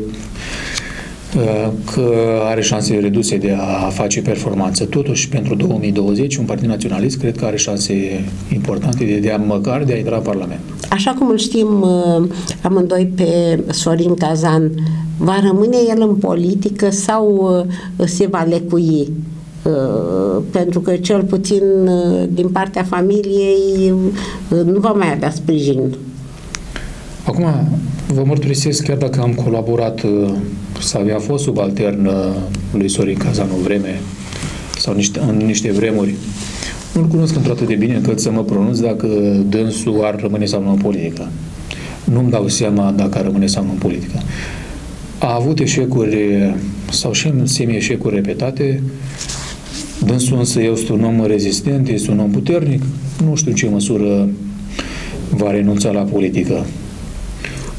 că are șanse reduse de a face performanță. Totuși, pentru două mii douăzeci, un partid naționalist cred că are șanse importante de, de a măcar de a intra în Parlament. Așa cum îl știm amândoi pe Sorin Cazan, va rămâne el în politică sau se va lecui? Pentru că cel puțin din partea familiei nu va mai avea sprijin. Acum, vă mărturisesc, chiar dacă am colaborat sau a fost subaltern lui Sorin Cazan o vreme sau niște, în niște vremuri, nu-l cunosc într-atât de bine încât să mă pronunț dacă dânsul ar rămâne sau nu în politică. Nu-mi dau seama dacă ar rămâne sau nu în politică. A avut eșecuri sau și semi-eșecuri repetate. Dânsul însă este un om rezistent, este un om puternic. Nu știu în ce măsură va renunța la politică.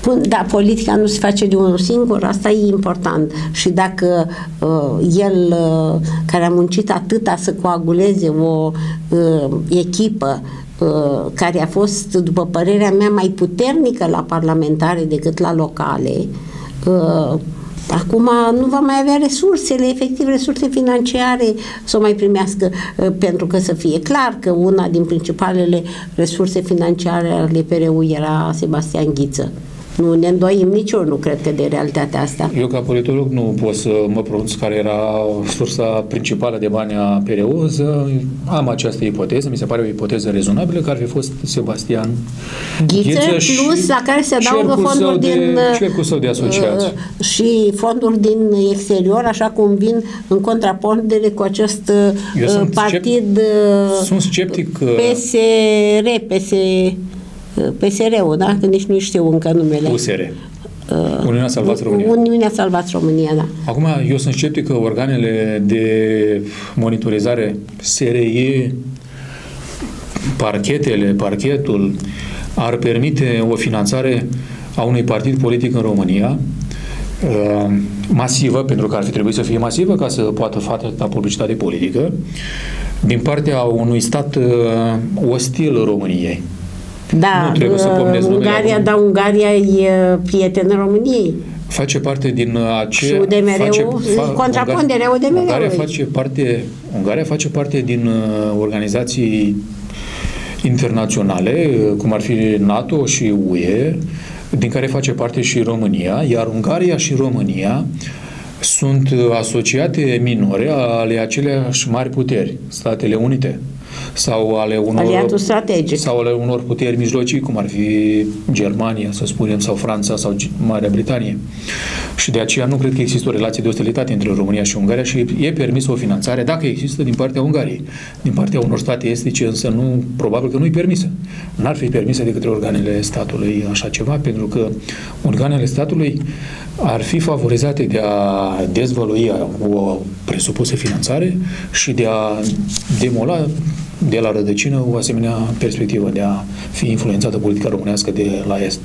Da, politica nu se face de unul singur, asta e important. Și dacă uh, el, uh, care a muncit atâta să coaguleze o uh, echipă uh, care a fost, după părerea mea, mai puternică la parlamentare decât la locale, uh, acum nu va mai avea resursele, efectiv resurse financiare să o mai primească, pentru că să fie clar că una din principalele resurse financiare ale P R U era Sebastian Ghiță. Nu ne îndoim nici eu, nu cred că de realitatea asta. Eu ca politolog nu pot să mă pronunț care era sursa principală de bani a P R U, însă am această ipoteză, mi se pare o ipoteză rezonabilă, că ar fi fost Sebastian Ghiță, Ghiță plus la care se adaugă fonduri de, din cercul său de asociați. Uh, și fonduri din exterior, așa cum vin în contrapondere cu acest uh, partid uh, sunt sceptic uh, P S R, P S P S R-ul, da? Că nici nu știu încă numele. U S R. Uh, Uniunea Salvați România. Uniunea Salvați România, da. Acum, eu sunt sceptic că organele de monitorizare, S R I, parchetele, parchetul, ar permite o finanțare a unui partid politic în România uh, masivă, pentru că ar fi trebuit să fie masivă ca să poată face publicitate politică, din partea unui stat uh, ostil României. Da, nu trebuie să pomnesc Ungaria, dar Ungaria e prietenă României. Face parte din aceea... Și U D M R-ul, contraponderea U D M R-ului. Ungaria face parte, Ungaria face parte din uh, organizații internaționale, cum ar fi NATO și U E, din care face parte și România, iar Ungaria și România sunt asociate minore ale aceleași mari puteri, Statele Unite, sau ale unor, aliatul strategic, sau ale unor puteri mijlocii, cum ar fi Germania, să spunem, sau Franța, sau Marea Britanie. Și de aceea nu cred că există o relație de ostilitate între România și Ungaria și e permisă o finanțare, dacă există, din partea Ungariei. Din partea unor state estice, însă nu, probabil că nu e permisă. N-ar fi permisă de către organele statului așa ceva, pentru că organele statului ar fi favorizate de a dezvălui o presupusă finanțare și de a demola de la rădăcină o asemenea perspectivă de a fi influențată politica românească de la est.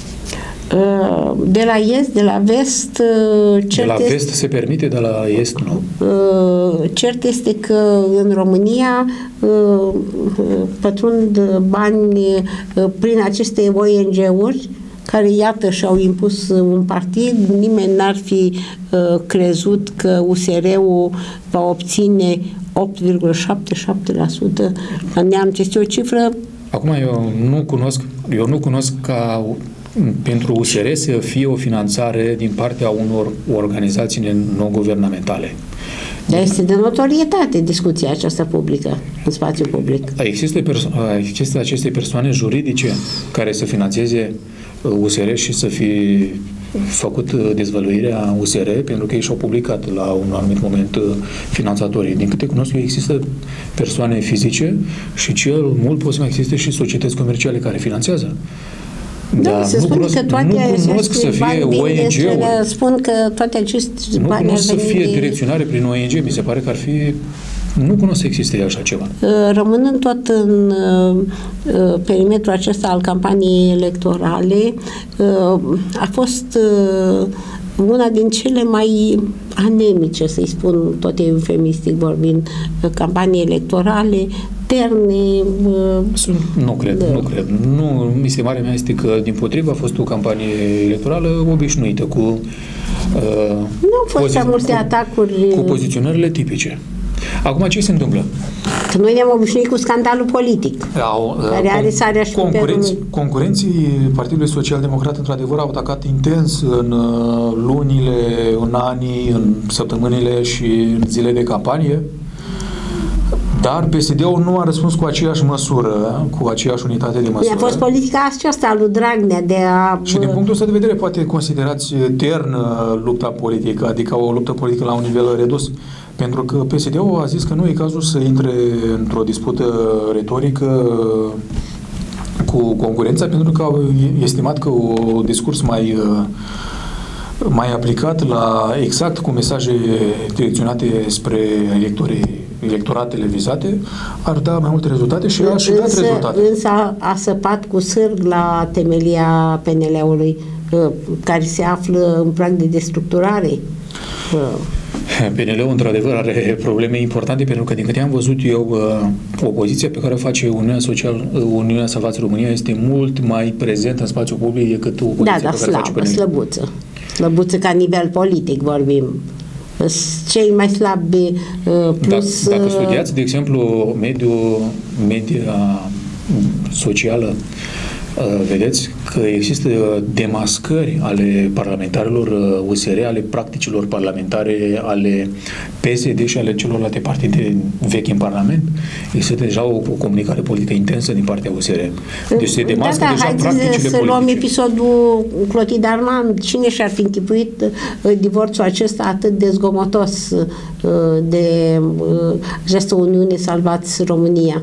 De la est, de la vest... De la vest este, se permite, de la est nu. Cert este că în România pătrund bani prin aceste O N G-uri care, iată, și-au impus un partid. Nimeni n-ar fi uh, crezut că U S R-ul va obține opt virgulă șaptezeci și șapte la sută. Neamț este o cifră... Acum, eu nu cunosc, eu nu cunosc ca pentru U S R să fie o finanțare din partea unor organizații non-guvernamentale. Dar este de notorietate discuția aceasta publică, în spațiu public. Există, perso- există aceste persoane juridice care să finanțeze U S R și să fi făcut dezvăluirea U S R, pentru că ei și-au publicat la un anumit moment finanțatorii. Din câte cunosc eu, există persoane fizice și cel mult posibil existe și societăți comerciale care finanțează. Da, da, se spune cunosc, că toate nu cunosc să fie O N G-uri. Spun că toate aceste nu bani cunosc să fie de... direcționare prin O N G. Mi se pare că ar fi... Nu cunosc să existe așa ceva. Rămânând tot în uh, perimetrul acesta al campaniei electorale, uh, a fost uh, una din cele mai anemice, să-i spun tot eufemistic vorbind, campanii electorale, terne. Uh, Sunt, nu cred, de... nu cred. Nu, estimarea mea este că, dimpotrivă, a fost o campanie electorală obișnuită cu uh, nu au fost pozi- multe cu, atacuri. Cu poziționările tipice. Acum, ce se întâmplă? Că noi ne-am obișnuit cu scandalul politic, Au, care are sarea și concurenți, Concurenții Partidului Social-Democrat, într-adevăr, au atacat intens în lunile, în anii, în săptămânile și în zile de campanie, dar P S D-ul nu a răspuns cu aceeași măsură, cu aceeași unitate de măsură. A fost politica aceasta a lui Dragnea de a... Și din punctul ăsta de vedere poate considerați ternă lupta politică, adică o luptă politică la un nivel redus. Pentru că P S D-ul a zis că nu e cazul să intre într-o dispută retorică cu concurența, pentru că au estimat că un discurs mai, mai aplicat la exact cu mesaje direcționate spre electorii, electoratele vizate, ar da mai multe rezultate și a și dat rezultate. Însă a săpat cu sârg la temelia P N L-ului care se află în prag de destructurare. P N L-ul, într-adevăr, are probleme importante, pentru că, din câte am văzut eu, opoziția pe care o face Uniunea Social, Uniunea Salvați România este mult mai prezentă în spațiul public decât opoziția da, da, pe care slabă, face P N L. slăbuță. Slăbuță ca nivel politic vorbim. Cei mai slabi plus... Dacă, dacă studiați, de exemplu, mediul, media socială, vedeți că există demascări ale parlamentarilor U S R, ale practicilor parlamentare, ale P S D și ale celorlalte partide vechi în Parlament. Există deja o, o comunicare politică intensă din partea U S R. Deci se demască da, da, deja practicile politice. Să luăm episodul Clotilde Arman. Cine și-ar fi închipuit divorțul acesta atât de zgomotos de această Uniune Salvați România?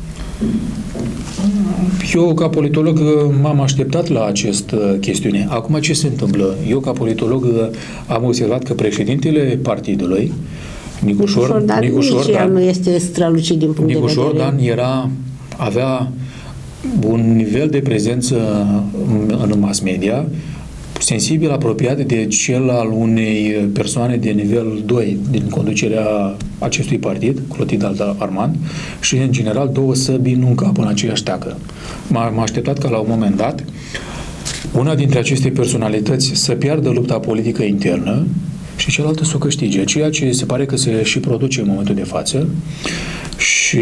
Eu, ca politolog, m-am așteptat la această chestiune. Acum, ce se întâmplă? Eu, ca politolog, am observat că președintele partidului, Nicușor, Nicușor Dan, Nicușor nici Dan, nu este strălucit din punct Nicușor de vedere. Dan era, avea un nivel de prezență în mass media sensibil apropiat de cel al unei persoane de nivel doi din conducerea acestui partid, Clotilde Armand, și în general două săbii nu încap în aceeași teacă. M-am așteptat ca la un moment dat una dintre aceste personalități să piardă lupta politică internă și cealaltă să o câștige, ceea ce se pare că se și produce în momentul de față. Și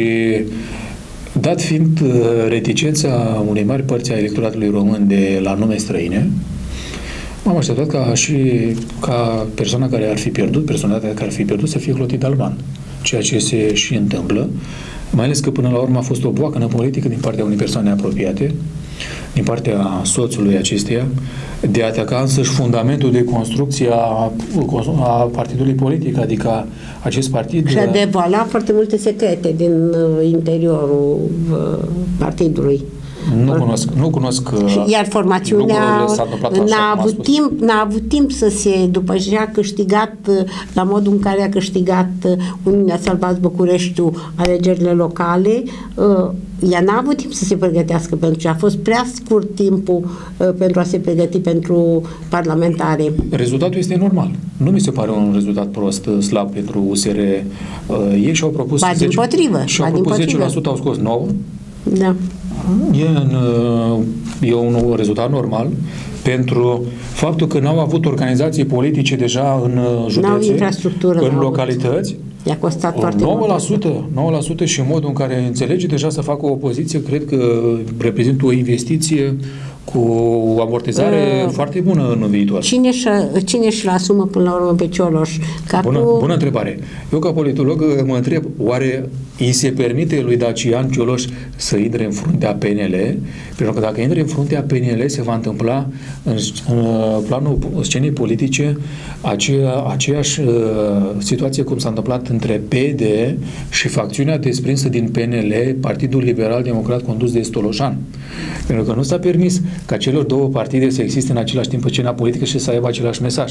dat fiind reticența unei mari părți a electoratului român de la nume străine, m-am așteptat ca și ca persoana care ar fi pierdut, personalitatea care ar fi pierdut să fie Clotilde Armand, ceea ce se și întâmplă, mai ales că până la urmă a fost o boacănă politică din partea unei persoane apropiate, din partea soțului acesteia, de a ataca însăși fundamentul de construcție a, a partidului politic, adică acest partid... Și a devoalat foarte multe secrete din interiorul partidului. Nu cunosc, nu cunosc. Iar formațiunea n-a avut timp, n-a avut timp să se, după ce a câștigat, la modul în care a câștigat Uniunea Salvați Bucureștiul alegerile locale, ea n-a avut timp să se pregătească, pentru că a fost prea scurt timpul pentru a se pregăti pentru parlamentare. Rezultatul este normal. Nu mi se pare un rezultat prost, slab pentru U S R. Ei și-au propus ba din potrivă. Și-au propus zece la sută, au scos nouă. Da. E, în, e un rezultat normal pentru faptul că n-au avut organizații politice deja în județe, în localități. I-a costat foarte nouă la sută, nouă la sută și în modul în care înțelege deja să facă o opoziție, cred că reprezintă o investiție cu o amortizare uh, foarte bună în viitor. Cine și, cine și-l asumă până la urmă pe Cioloș? Ca bună, cu... bună întrebare. Eu ca politolog mă întreb, oare îi se permite lui Dacian Cioloș să intre în fruntea P N L? Pentru că dacă intre în fruntea P N L se va întâmpla în, în planul scenei politice aceea, aceeași uh, situație cum s-a întâmplat între P D și facțiunea desprinsă din P N L, Partidul Liberal Democrat condus de Stolojan. Pentru că nu s-a permis ca celor două partide să existe în același timp pe scena politică și să aibă același mesaj.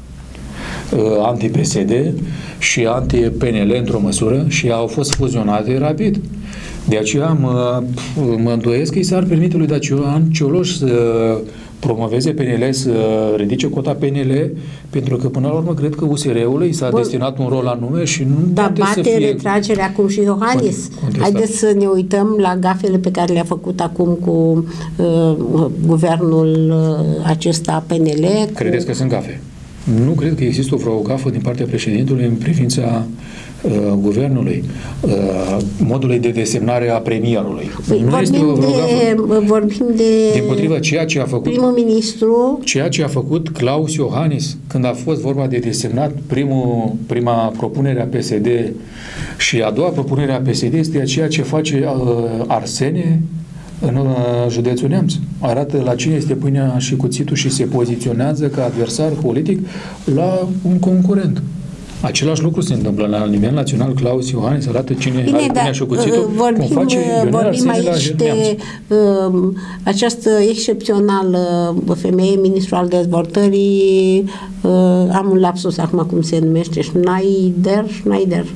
Anti-P S D și anti-P N L într-o măsură și au fost fuzionate rapid. De aceea mă, mă îndoiesc că i s-ar permite lui Dacian Cioloș să promoveze P N L, să ridice cota P N L, pentru că până la urmă cred că U S R-ului s-a Bun. destinat un rol anume și nu da, poate bate să fie retragerea acum și Iohannis. Haideți să ne uităm la gafele pe care le-a făcut acum cu uh, guvernul uh, acesta P N L. Credeți cu... că sunt gafe? Nu cred că există o vreo gafă din partea președintelui în privința uh, guvernului, uh, modului de desemnare a premierului. Păi, nu este o vreo de, gafă. Vorbim de Dimpotrivă, ceea ce a făcut primul ministru, ceea ce a făcut Claus Iohannis când a fost vorba de desemnat primul, prima propunere a P S D și a doua propunere a P S D este ceea ce face uh, Arsene în uh, județul Neamț. Arată la cine este pâinea și cuțitul și se poziționează ca adversar politic la un concurent. Același lucru se întâmplă la nivel național. Claus Iohannis arată cine Bine, are pâinea și cuțitul, vorbim, cum face vorbim aici de uh, această excepțională femeie, ministru al dezvoltării, uh, am un lapsus acum cum se numește, Schneider, Schneider.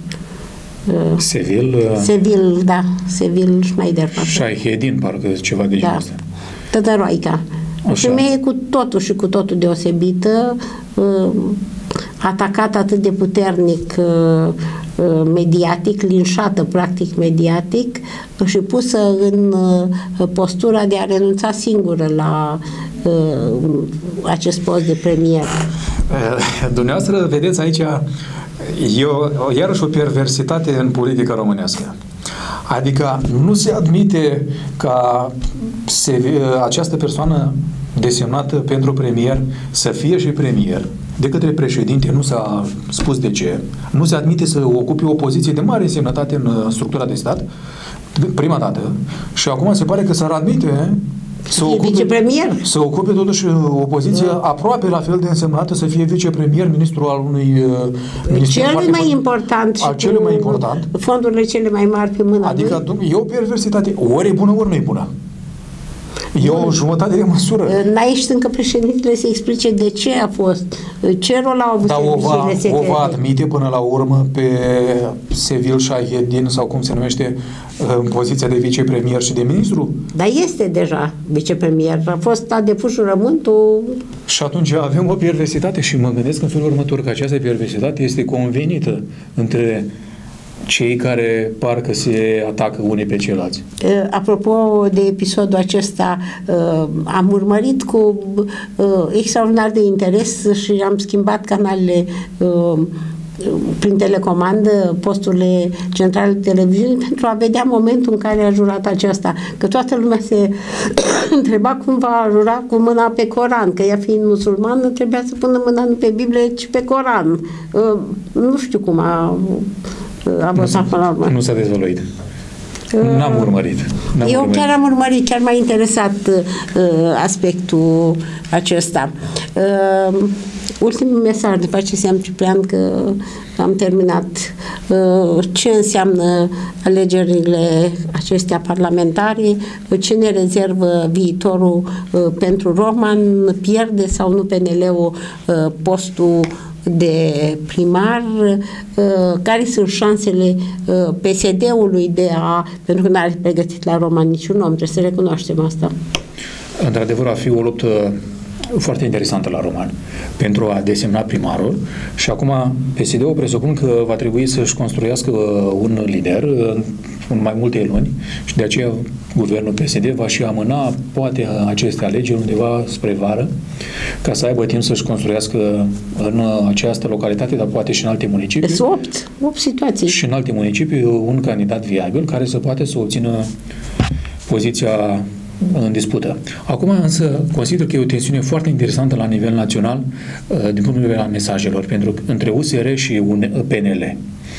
Sevil, Sevil, da, Sevil Schneider. Shaihedin, parcă ceva de genul ăsta. Tătăroaica. O femeie cu totul și cu totul deosebită, atacată atât de puternic mediatic, linșată practic mediatic și pusă în postura de a renunța singură la acest post de premier. Dumneavoastră vedeți aici e o, iarăși o perversitate în politica românească. Adică nu se admite ca se, această persoană desemnată pentru premier să fie și premier. De către președinte nu s-a spus de ce. Nu se admite să ocupe o poziție de mare însemnătate în structura de stat, prima dată, și acum se pare că s-ar admite să ocupe, să ocupe totuși o poziție da. aproape la fel de însemnată, să fie vicepremier, ministru al unui minister cel mai important și cele mai important, fondurile cele mai mari pe mâna adică lui. E o perversitate. Ori e bună, ori nu e bună. E o jumătate de măsură. N-ai știut încă președintele să explice de ce a fost, ce rol au avut Dar o va, secrete. o va admite până la urmă pe Sevil Shahedin sau cum se numește în poziția de vicepremier și de ministru? Dar este deja vicepremier. A fost a depus jurământul. Și atunci avem o perversitate și mă gândesc în felul următor că această perversitate este convenită între cei care parcă se atacă unii pe ceilalți. Apropo de episodul acesta, am urmărit cu extraordinar de interes și am schimbat canalele prin telecomandă, posturile centrale de televiziune pentru a vedea momentul în care a jurat aceasta. Că toată lumea se întreba cum va jura cu mâna pe Coran, că ea fiind musulmană trebuia să pună mâna nu pe Biblie, ci pe Coran. Nu știu cum a a votat până la urmă. Nu s-a dezvăluit. N-am urmărit. N-am Eu urmărit. chiar am urmărit, chiar m-a interesat uh, aspectul acesta. Uh, ultimul mesaj, după ce seam Ciprian că am terminat. Uh, ce înseamnă alegerile acestea parlamentare? Ce ne rezervă viitorul uh, pentru Roman? Pierde sau nu P N L-ul uh, postul de primar, care sunt șansele P S D-ului de a, pentru că n-are pregătit la Roman niciun om, trebuie să recunoaștem asta. Într-adevăr, a fi o luptă foarte interesantă la Roman pentru a desemna primarul și acum P S D-ul presupun că va trebui să-și construiască un lider în mai multe luni și de aceea guvernul P S D va și amâna poate aceste alegeri undeva spre vară ca să aibă timp să-și construiască în această localitate, dar poate și în alte municipii. Sunt opt, opt situații. Și în alte municipii un candidat viabil care să poate să obțină poziția în dispută. Acum însă consider că e o tensiune foarte interesantă la nivel național din punctul de vedere al mesajelor pentru între U S R și P N L.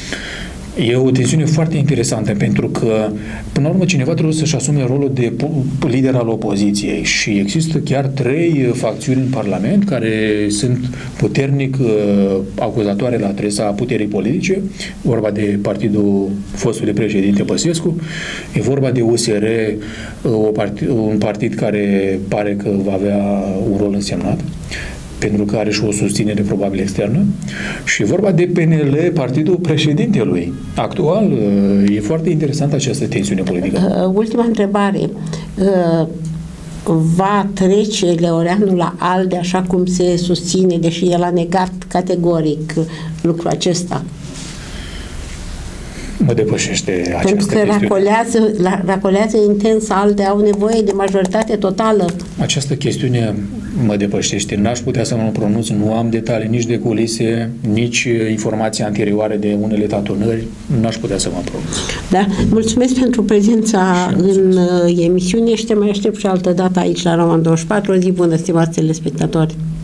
E o tensiune foarte interesantă pentru că, până la urmă, cineva trebuie să-și asume rolul de lider al opoziției și există chiar trei facțiuni în Parlament care sunt puternic uh, acuzatoare la adresa puterii politice, vorba de partidul fostului președinte Băsescu, e vorba de U S R, uh, o partid, un partid care pare că va avea un rol însemnat, pentru că are și o susținere probabil externă, și e vorba de P N L, partidul președintelui actual. E foarte interesantă această tensiune politică. Ultima întrebare. Va trece Leoreanu la ALDE așa cum se susține, deși el a negat categoric lucrul acesta? Mă depășește această Pentru că racolează, la, racolează intens ALDE, au nevoie de majoritate totală. Această chestiune mă depășește. N-aș putea să mă pronunț, nu am detalii nici de culise, nici informații anterioare de unele tatonări, n-aș putea să mă pronunț. Da, mulțumesc pentru prezența în emisiune și te mai aștept și altă dată aici la Roman douăzeci și patru. O zi bună, stimați telespectatori!